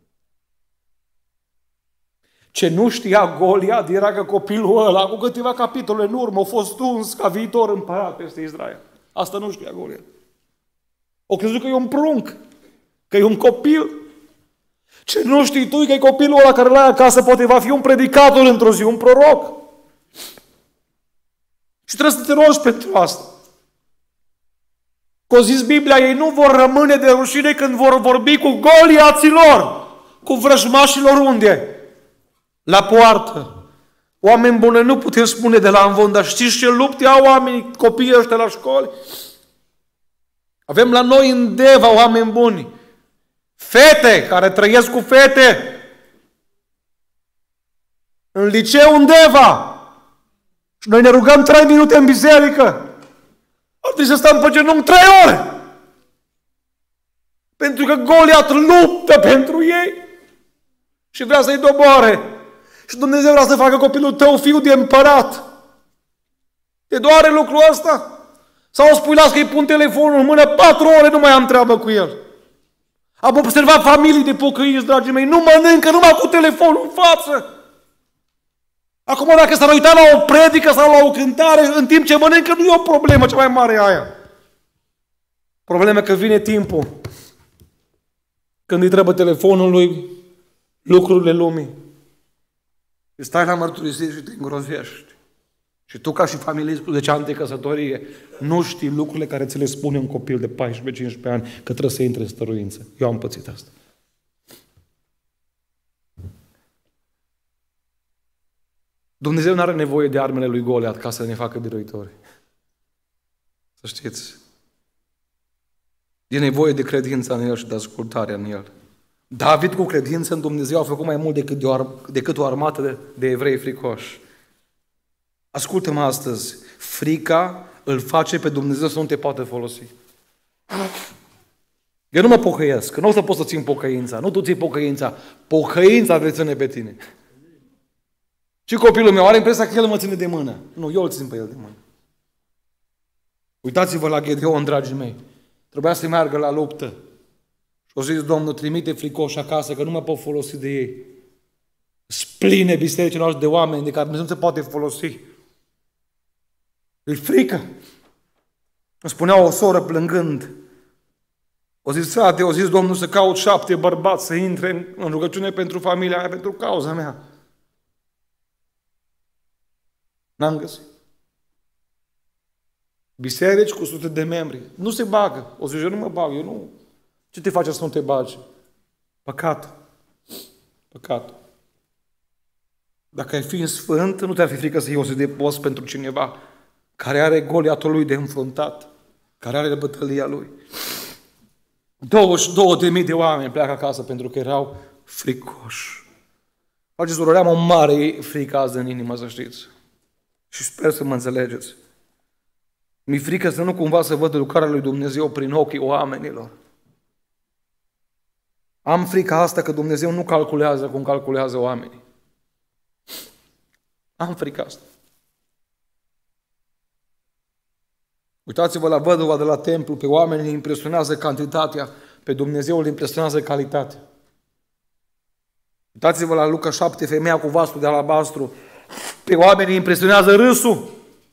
Ce nu știa Goliat era că copilul ăla, cu câteva capitole în urmă, a fost uns ca viitor împărat peste Israel. Asta nu știa Goliat. O crezut că e un prunc, că e un copil. Ce nu știi tu că e copilul ăla care l-ai acasă, poate va fi un predicator într-o zi, un proroc. Și trebuie să te rogi pentru asta. Că o zis Biblia, ei nu vor rămâne de rușine când vor vorbi cu goliaților, cu vrăjmașilor unde? La poartă. Oameni buni, nu putem spune de la amvon, dar știți ce lupte au oamenii, copiii ăștia la școli? Avem la noi în Deva oameni buni. Fete care trăiesc cu fete. În liceu în Deva. Și noi ne rugăm 3 minute în biserică. Ar trebui să stăm pe genunchi 3 ore. Pentru că Goliat luptă pentru ei. Și vrea să-i doboare. Și Dumnezeu vrea să facă copilul tău fiu de împărat. Te doare lucrul ăsta? Sau spui, las că-i pun telefonul în mână, 4 ore nu mai am treabă cu el. Am observat familii de pocăiți, dragii mei, nu mănâncă numai cu telefonul în față. Acum dacă s-ar uita la o predică sau la o cântare, în timp ce mănâncă, nu e o problemă, cea mai mare e aia. Problema că vine timpul când îi trebuie telefonul lui, lucrurile lumii. Și stai la mărturisire și te îngrozești. Și tu ca și familie cu 10 ani de căsătorie nu știi lucrurile care ți le spune un copil de 14-15 ani că trebuie să intre în stăruință. Eu am pățit asta. Dumnezeu nu are nevoie de armele lui Goliat ca să ne facă biruitori. Să știți. E nevoie de credință în El și de ascultare în El. David cu credință în Dumnezeu a făcut mai mult decât o armată de evrei fricoși. Ascultă-mă astăzi, frica îl face pe Dumnezeu să nu te poată folosi. Eu nu mă pocăiesc, că nu o să pot să țin pocăința, nu tu ții pocăința, pocăința te ține pe tine. Și copilul meu are impresia că el mă ține de mână. Nu, eu îl țin pe el de mână. Uitați-vă la Gedeon, dragii mei, trebuia să meargă la luptă. Și o zis, Domnul, trimite fricoși acasă, că nu mă pot folosi de ei. Spline bisericii noastre de oameni de care Dumnezeu nu se poate folosi. E frică. Îmi spunea o soră plângând. O zis, frate, o zis Domnul să caut 7 bărbați să intre în rugăciune pentru familia mea, pentru cauza mea. N-am găsit. Biserici cu sute de membri. Nu se bagă. O zis, eu nu mă bag, eu nu. Ce te face să nu te bagi? Păcat. Păcat. Dacă ai fi sfânt, nu te-ar fi frică să iei o zi de post pentru cineva care are Goliatul lui de înfruntat, care are bătălia lui. 22.000 de oameni pleacă acasă pentru că erau fricoși. Faceți am o mare frică azi în inimă, să știți. Și sper să mă înțelegeți. Mi-e frică să nu cumva să văd lucrarea lui Dumnezeu prin ochii oamenilor. Am frica asta că Dumnezeu nu calculează cum calculează oamenii. Am frica asta. Uitați-vă la văduva de la templu, pe oameni îi impresionează cantitatea, pe Dumnezeu îl impresionează calitatea. Uitați-vă la Luca 7, femeia cu vasul de alabastru, pe oameni îi impresionează râsul.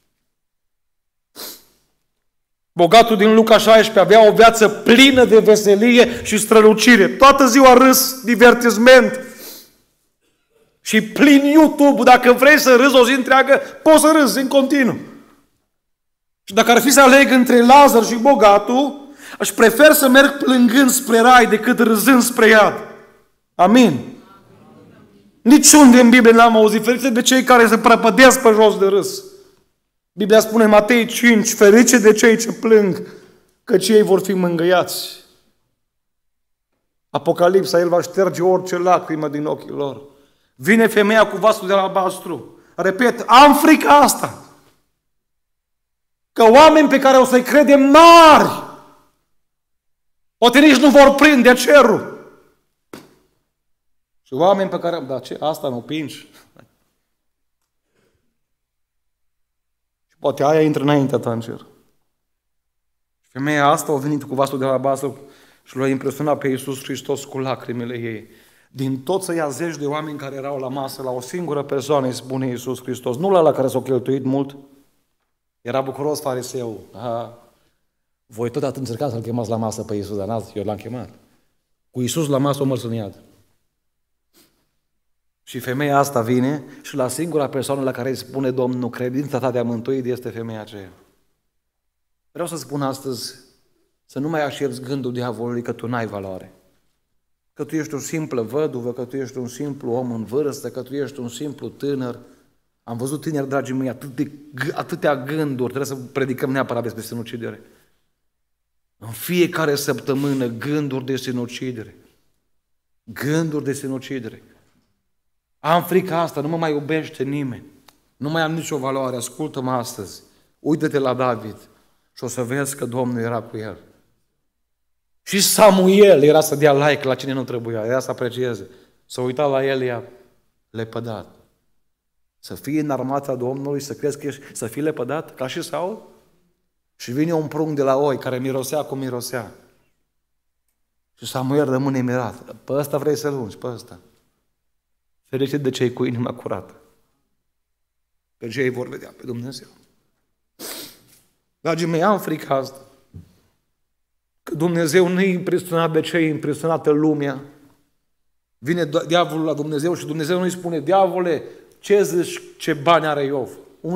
Bogatul din Luca 16 avea o viață plină de veselie și strălucire. Toată ziua râs, divertisment. Și plin YouTube, dacă vrei să râzi o zi întreagă, poți să râzi în continuu. Și dacă ar fi să aleg între Lazar și bogatul, aș prefer să merg plângând spre rai decât râzând spre iad. Amin. Niciunde în Biblie n-am auzit ferice de cei care se prăpădesc pe jos de râs. Biblia spune în Matei 5, ferice de cei ce plâng, căci ei vor fi mângâiați. Apocalipsa, El va șterge orice lacrimă din ochii lor. Vine femeia cu vasul de albastru. Repet, am frica asta. Că oameni pe care o să-i credem mari, poate nici nu vor prinde cerul. Și oameni pe care, da, ce, asta nu pingi. Și poate aia intră înaintea ta în cer. Femeia asta a venit cu vasul de albastru și l-a impresionat pe Iisus Hristos cu lacrimile ei. Din tot să ia zeci de oameni care erau la masă, la o singură persoană îi spune Iisus Hristos, nu la care s-a cheltuit mult. Era bucuros fariseul. Voi tot atât încercați să-L chemați la masă pe Iisus, dar eu l-am chemat. Cu Iisus la masă o mers în iad. Și femeia asta vine și la singura persoană la care îi spune Domnul, credința ta de-a mântuit este femeia aceea. Vreau să spun astăzi să nu mai aștepți gândul diavolului că tu n-ai valoare. Că tu ești o simplă văduvă, că tu ești un simplu om în vârstă, că tu ești un simplu tânăr. Am văzut tineri, dragii mei, atâtea gânduri, trebuie să predicăm neapărat despre sinucidere. În fiecare săptămână gânduri de sinucidere. Gânduri de sinucidere. Am frica asta, nu mă mai iubește nimeni. Nu mai am nicio valoare, ascultă-mă astăzi. Uită-te la David și o să vezi că Domnul era cu el. Și Samuel era să dea like la cine nu trebuia, era să aprecieze. S-a uitat la el, i-a lepădat. Să fii în armata Domnului, să crezi că ești, să fii lepădat, ca și Saul? Și vine un prunc de la oi care mirosea cum mirosea. Și Samuel rămâne mirat. Pe ăsta vrei să-l ungi, pe ăsta. Ferice de cei cu inima curată. Că cei vor vedea pe Dumnezeu. Dragii mei, am frica asta. Că Dumnezeu nu e impresionat de ce e impresionată lumea. Vine diavolul la Dumnezeu și Dumnezeu nu îi spune, diavole, ce zici, ce bani are Iov?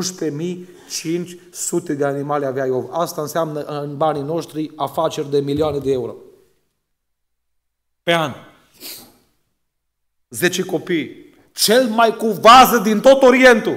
11.500 de animale avea Iov. Asta înseamnă în banii noștri afaceri de milioane de euro. Pe an. 10 copii. Cel mai cu vază din tot Orientul.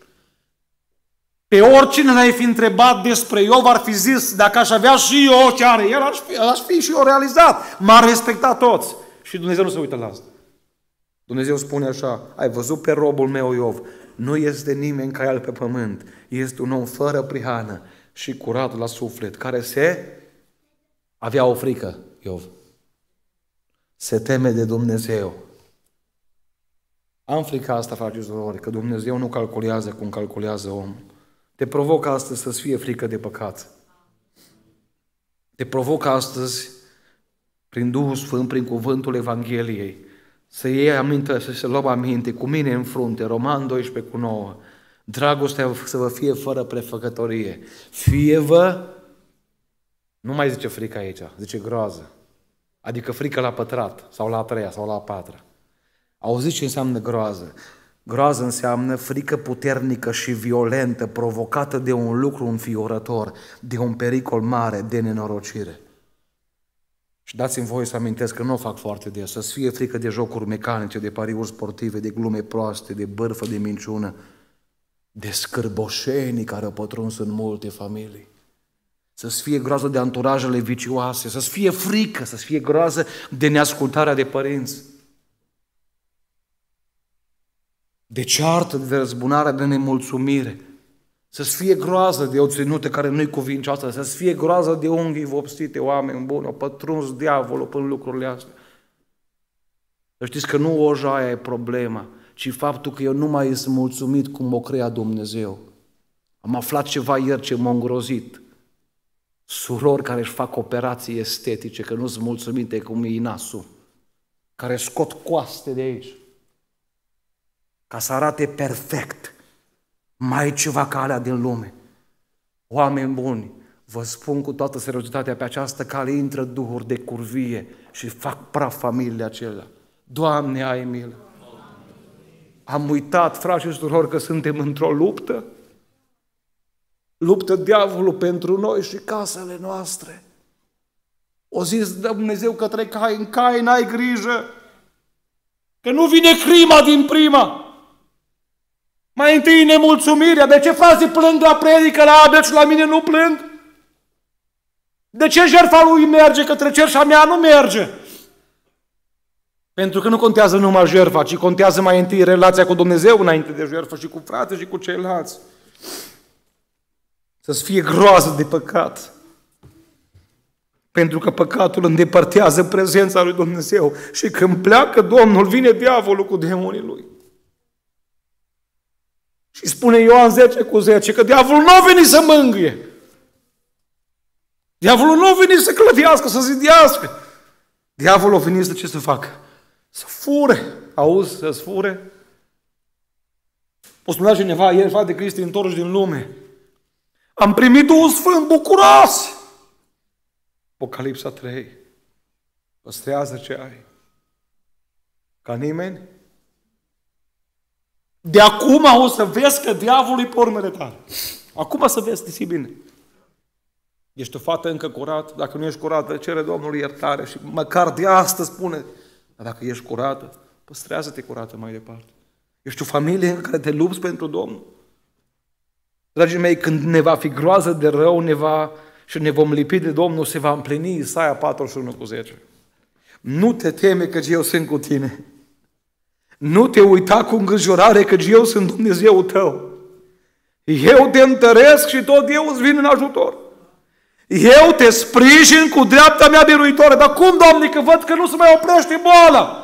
Pe oricine l-ai fi întrebat despre Iov ar fi zis, dacă aș avea și eu ce are el, aș fi și eu realizat. M-ar respecta toți. Și Dumnezeu nu se uită la asta. Dumnezeu spune așa, ai văzut pe robul meu Iov, nu este nimeni ca el pe pământ, este un om fără prihană și curat la suflet, care avea o frică, Iov. Se teme de Dumnezeu. Am frica asta, frate și surori, că Dumnezeu nu calculează cum calculează omul. Te provoc astăzi să-ți fie frică de păcat. Te provoc astăzi, prin Duhul Sfânt, prin cuvântul Evangheliei, să iei aminte, să se luăm aminte, cu mine în frunte, Roman 12:9, dragostea să vă fie fără prefăcătorie. Fie-vă, nu mai zice frică aici, zice groază. Adică frică la pătrat, sau la a treia, sau la a patra. Auziți ce înseamnă groază? Groază înseamnă frică puternică și violentă, provocată de un lucru înfiorător, de un pericol mare, de nenorocire. Și dați-mi voie să amintesc că nu o fac foarte des, să-ți fie frică de jocuri mecanice, de pariuri sportive, de glume proaste, de bârfă, de minciună, de scârboșenii care au pătruns în multe familii. Să-ți fie groază de anturajele vicioase, să-ți fie frică, să-ți fie groază de neascultarea de părinți, de ceartă, de răzbunare, de nemulțumire, să-ți fie groază de o ținută care nu-i cuvincioasă, să-ți fie groază de unghii vopsite, oameni buni, au pătruns diavolul până lucrurile astea. Să știți că nu oja aia e problema, ci faptul că eu nu mai sunt mulțumit cum o crea Dumnezeu. Am aflat ceva ieri ce m-a îngrozit. Surori care își fac operații estetice, că nu sunt mulțumite cum e nasul, care scot coaste de aici, ca să arate perfect, mai ceva ca alea din lume. Oameni buni, vă spun cu toată seriozitatea, pe această cale intră duhuri de curvie și fac praf familiile acelea. Doamne, ai milă! Am uitat, frați și surori, că suntem într-o luptă. Luptă diavolul pentru noi și casele noastre. O zis Dumnezeu către Cain, Cain, ai grijă, că nu vine crima din prima. Mai întâi nemulțumirea. De ce frații plâng la predică la Abel și la mine nu plâng? De ce jertfa lui merge către cer și a mea nu merge? Pentru că nu contează numai jertfa, ci contează mai întâi relația cu Dumnezeu înainte de jertfă și cu frații și cu ceilalți. Să-ți fie groază de păcat. Pentru că păcatul îndepărtează prezența lui Dumnezeu. Și când pleacă Domnul, vine diavolul cu demonii lui. Și spune Ioan 10:10 că diavolul nu a venit să mângâie. Diavolul nu a venit să clădească, să zidească. Diavolul a venit să ce să facă? Să fure. Auzi, să-ți fure? O spunea cineva ieri, frate de Cristi, întorci din lume. Am primit Duhul Sfânt, bucuroși! Apocalipsa 3. Păstrează ce ai. Ca nimeni. De acum o să vezi că diavolul e pe urmele tale. Acum să vezi, ți bine. Ești o fată încă curată? Dacă nu ești curată, cere Domnului iertare și măcar de astăzi spune. Dar dacă ești curată, păstrează-te curată mai departe. Ești o familie în care te lupți pentru Domnul. Dragii mei, când ne va fi groază de rău, și ne vom lipi de Domnul, se va împlini Isaia 41:10. Nu te teme că eu sunt cu tine. Nu te uita cu îngrijorare că eu sunt Dumnezeul tău. Eu te întăresc și tot eu îți vin în ajutor. Eu te sprijin cu dreapta mea biruitoare. Dar cum, Doamne, că văd că nu se mai oprește boala?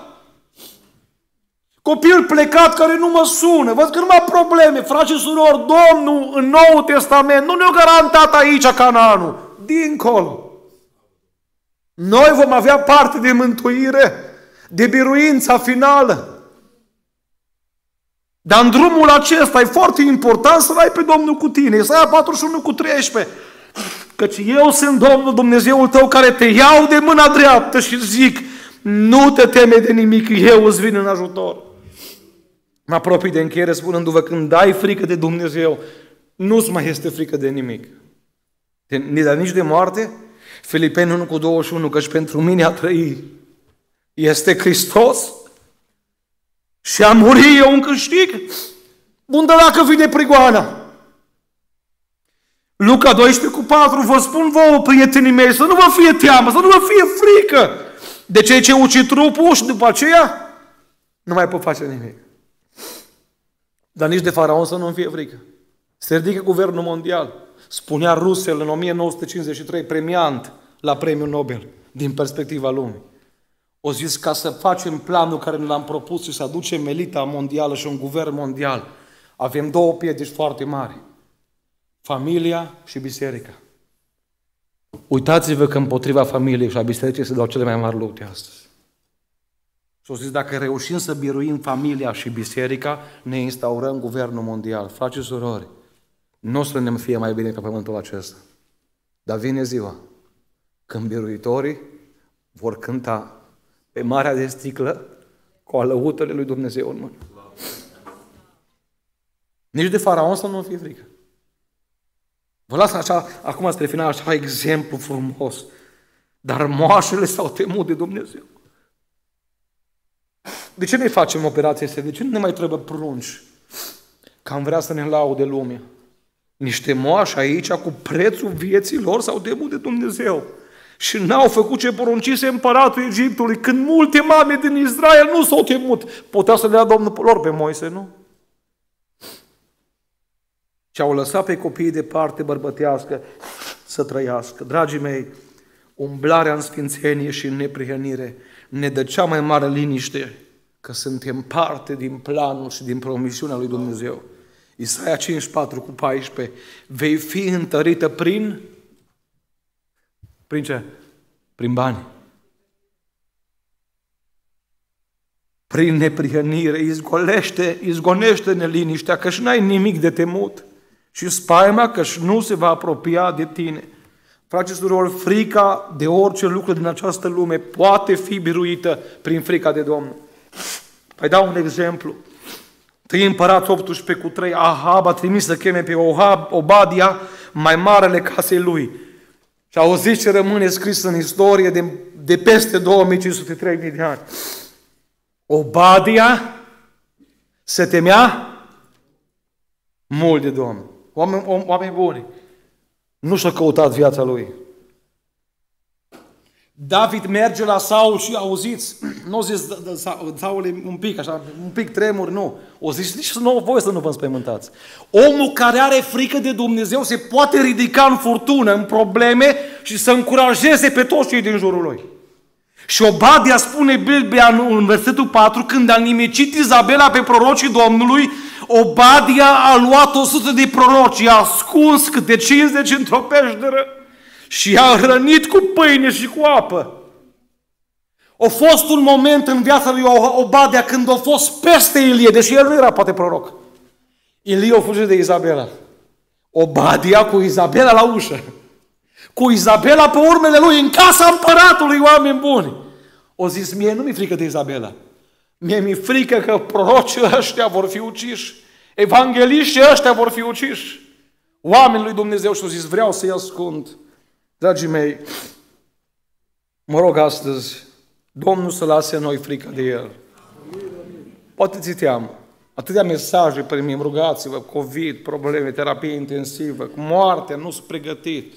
Copil plecat care nu mă sună, văd că nu mai au probleme. Frați și surori, Domnul în Noul Testament nu ne-a garantat aici Canaanul, dincolo. Noi vom avea parte de mântuire, de biruința finală. Dar în drumul acesta e foarte important să-L ai pe Domnul cu tine. Isaia 41:13. Căci eu sunt Domnul Dumnezeul tău care te iau de mâna dreaptă și zic, nu te teme de nimic, eu îți vin în ajutor. Mă apropii de încheiere spunându-vă, când ai frică de Dumnezeu, nu-ți mai este frică de nimic. Dar nici de moarte? Filipeni 1:21, căci pentru mine a trăi este Hristos și a muri e un câștig. Bun, dar dacă vine prigoana? Luca 12:4, vă spun vouă, prietenii mei, să nu vă fie teamă, să nu vă fie frică de cei ce ucid trupul și după aceea nu mai pot face nimic. Dar nici de faraon să nu-mi fie frică. Se ridică guvernul mondial. Spunea Russell în 1953, premiant la premiul Nobel, din perspectiva lumii. O zis, ca să facem planul care ne l-am propus și să aducem elita mondială și un guvern mondial, avem două piedici foarte mari. Familia și biserica. Uitați-vă că împotriva familiei și a bisericii se dau cele mai mari lupte astăzi. Și au zis, dacă reușim să biruim familia și biserica, ne instaurăm guvernul mondial. Frați și surori, nu o să ne fie mai bine pe pământul acesta. Dar vine ziua când biruitorii vor cânta pe marea de sticlă cu alăutele lui Dumnezeu în mână. Nici de faraon să nu fie frică. Vă las așa, acum spre final, așa exemplu frumos. Dar moașele s-au temut de Dumnezeu. De ce ne facem operația asta? De ce nu ne mai trebuie prunci? Că am vrea să ne laude lumea. Niște moași aici cu prețul vieții lor s-au temut de Dumnezeu. Și n-au făcut ce poruncise împăratul Egiptului. Când multe mame din Israel nu s-au temut. Putea să le ia Domnul lor pe Moise, nu? Și au lăsat pe copiii de parte bărbătească să trăiască. Dragii mei, umblarea în sfințenie și în neprihănire ne dă cea mai mare liniște că suntem parte din planul și din promisiunea lui Dumnezeu. Isaia 54:14. Vei fi întărită prin ce? Prin bani. Prin neprihănire. Izgonește neliniștea, că și n-ai nimic de temut. Și spaima că și nu se va apropia de tine. Frați și surori, frica de orice lucru din această lume poate fi biruită prin frica de Domnul. Păi dau un exemplu. 1 Împărați 18:3, Ahab a trimis să cheme pe Obadia, mai marele casei lui. Și auziți ce rămâne scris în istorie de peste 2500-3000 de ani. Obadia se temea mult de Domnul. Oameni buni, nu și-a căutat viața lui. David merge la Saul și auziți, nu o zis Saul e un pic tremur, nu. O zis, nici voi să nu vă înspăimântați. Omul care are frică de Dumnezeu se poate ridica în furtună, în probleme și să încurajeze pe toți cei din jurul lui. Și Obadia spune Biblia în versetul 4, când a nimicit Izabela pe prorocii Domnului, Obadia a luat 100 de proroci, i-a ascuns câte 50 într-o peșteră și i-a hrănit cu pâine și cu apă. A fost un moment în viața lui Obadia când a fost peste Ilie, deși el nu era poate proroc. Ilie a fugit de Izabela. Obadia cu Izabela la ușă. Cu Izabela pe urmele lui în casa împăratului, oameni buni. O zis, mie nu mi-e frică de Izabela. Mie mi-e frică că prorocii ăștia vor fi uciși. Evangheliștii ăștia vor fi uciși. Oamenii lui Dumnezeu și-au zis, vreau să-i ascund. Dragii mei, mă rog astăzi, Domnul să lase în noi frică de El. Poate ți teamă. Atâtea mesaje primim, rugați-vă, COVID, probleme, terapie intensivă, cu moarte, nu sunt pregătit.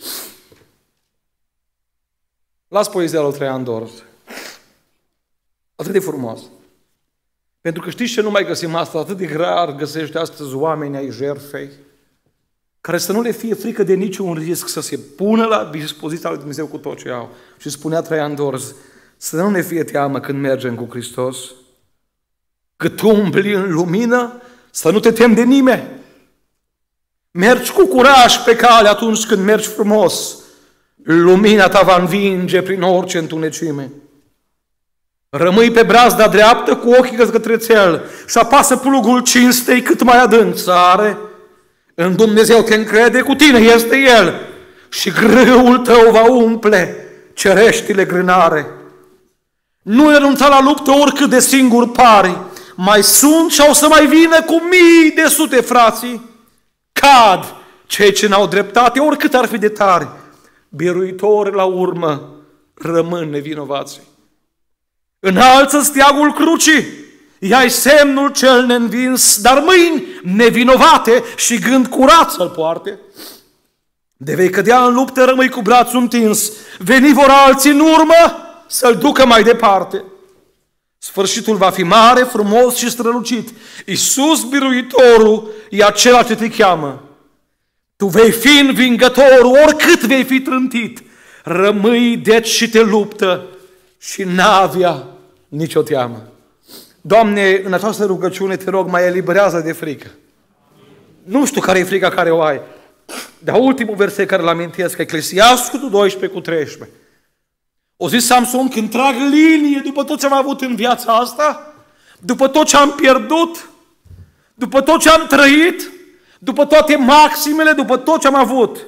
Las poezia lui Traian Dors. Atât de frumos. Pentru că știți ce nu mai găsim asta? Atât de rar găsești astăzi oameni ai jertfei care să nu le fie frică de niciun risc, să se pună la dispoziția lui Dumnezeu cu tot ce au. Și spunea Traian Dors, să nu ne fie teamă când mergem cu Hristos, cât umbli în lumină, să nu te temi de nimeni. Mergi cu curaj pe cale atunci când mergi frumos. Lumina ta va învinge prin orice întunecime. Rămâi pe brazda dreaptă cu ochii către țel și apasă plugul cinstei cât mai adânc sare. În Dumnezeu te încrede, cu tine este El și grâul tău va umple cereștile grânare. Nu renunța la luptă oricât de singur pari. Mai sunt și au să mai vină cu mii de sute frații. Cad cei ce n-au dreptate, oricât ar fi de tari. Biruitori la urmă rămân nevinovații. Înalță steagul crucii, ia-i semnul cel neînvins, dar mâini nevinovate și gând curat să-l poarte. De vei cădea în luptă, rămâi cu brațul întins, veni vor alții în urmă să-l ducă mai departe. Sfârșitul va fi mare, frumos și strălucit. Iisus biruitorul e acela ce te cheamă. Tu vei fi învingătorul oricât vei fi trântit. Rămâi deci și te luptă și n-avea nicio teamă. Doamne, în această rugăciune te rog, mai eliberează de frică. Nu știu care e frica care o ai. Dar ultimul verset care îl amintesc, Eclesiastul 12:13. O zis Samson, când trag linie după tot ce am avut în viața asta, după tot ce am pierdut, după tot ce am trăit, după toate maximele, după tot ce am avut,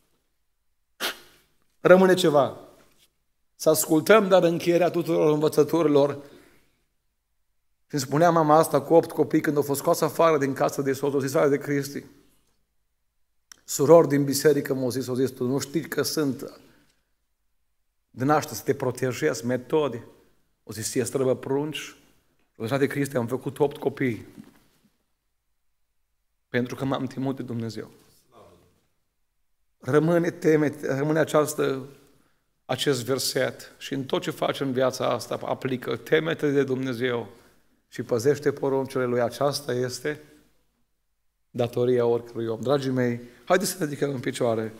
rămâne ceva. Să ascultăm, dar încheierea tuturor învățăturilor. Când spunea mama asta cu 8 copii, când au fost scoasă afară din casă de soț, o zis de Cristi. Surori din biserică m-au zis, tu nu știi că sunt din asta să te protejezi, metode. O zis, ție străbă prunci. O zis, de Cristi, am făcut 8 copii. Pentru că m-am temut de Dumnezeu. Rămâne acest verset și în tot ce faci în viața asta aplică, teme-te de Dumnezeu și păzește poruncile Lui. Aceasta este datoria oricărui om. Dragii mei, haideți să ne ridicăm în picioare.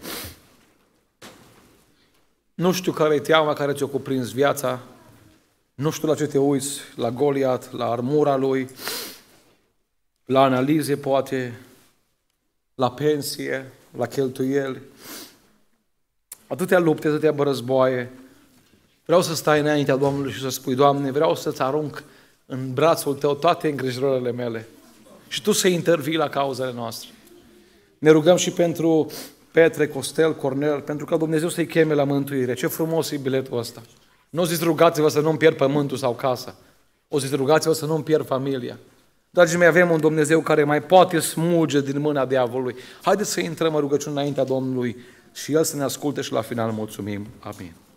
Nu știu care e teama care ți-o cuprins viața, nu știu la ce te uiți, la Goliat, la armura lui, la analize poate, la pensie, la cheltuieli, atâtea lupte, atâtea războaie. Vreau să stai înaintea Domnului și să spui, Doamne, vreau să-ți arunc în brațul Tău toate îngrijorările mele și Tu să intervii la cauzele noastre. Ne rugăm și pentru Petre, Costel, Cornel, pentru că Dumnezeu să-i cheme la mântuire. Ce frumos e biletul ăsta. Nu zici rugați-vă să nu-mi pierd pământul sau casa. O zici rugați-vă să nu-mi pierd familia. Dragii mei, avem un Dumnezeu care mai poate smulge din mâna diavolului. Haideți să intrăm în rugăciune înaintea Domnului și El să ne asculte și la final mulțumim. Amin.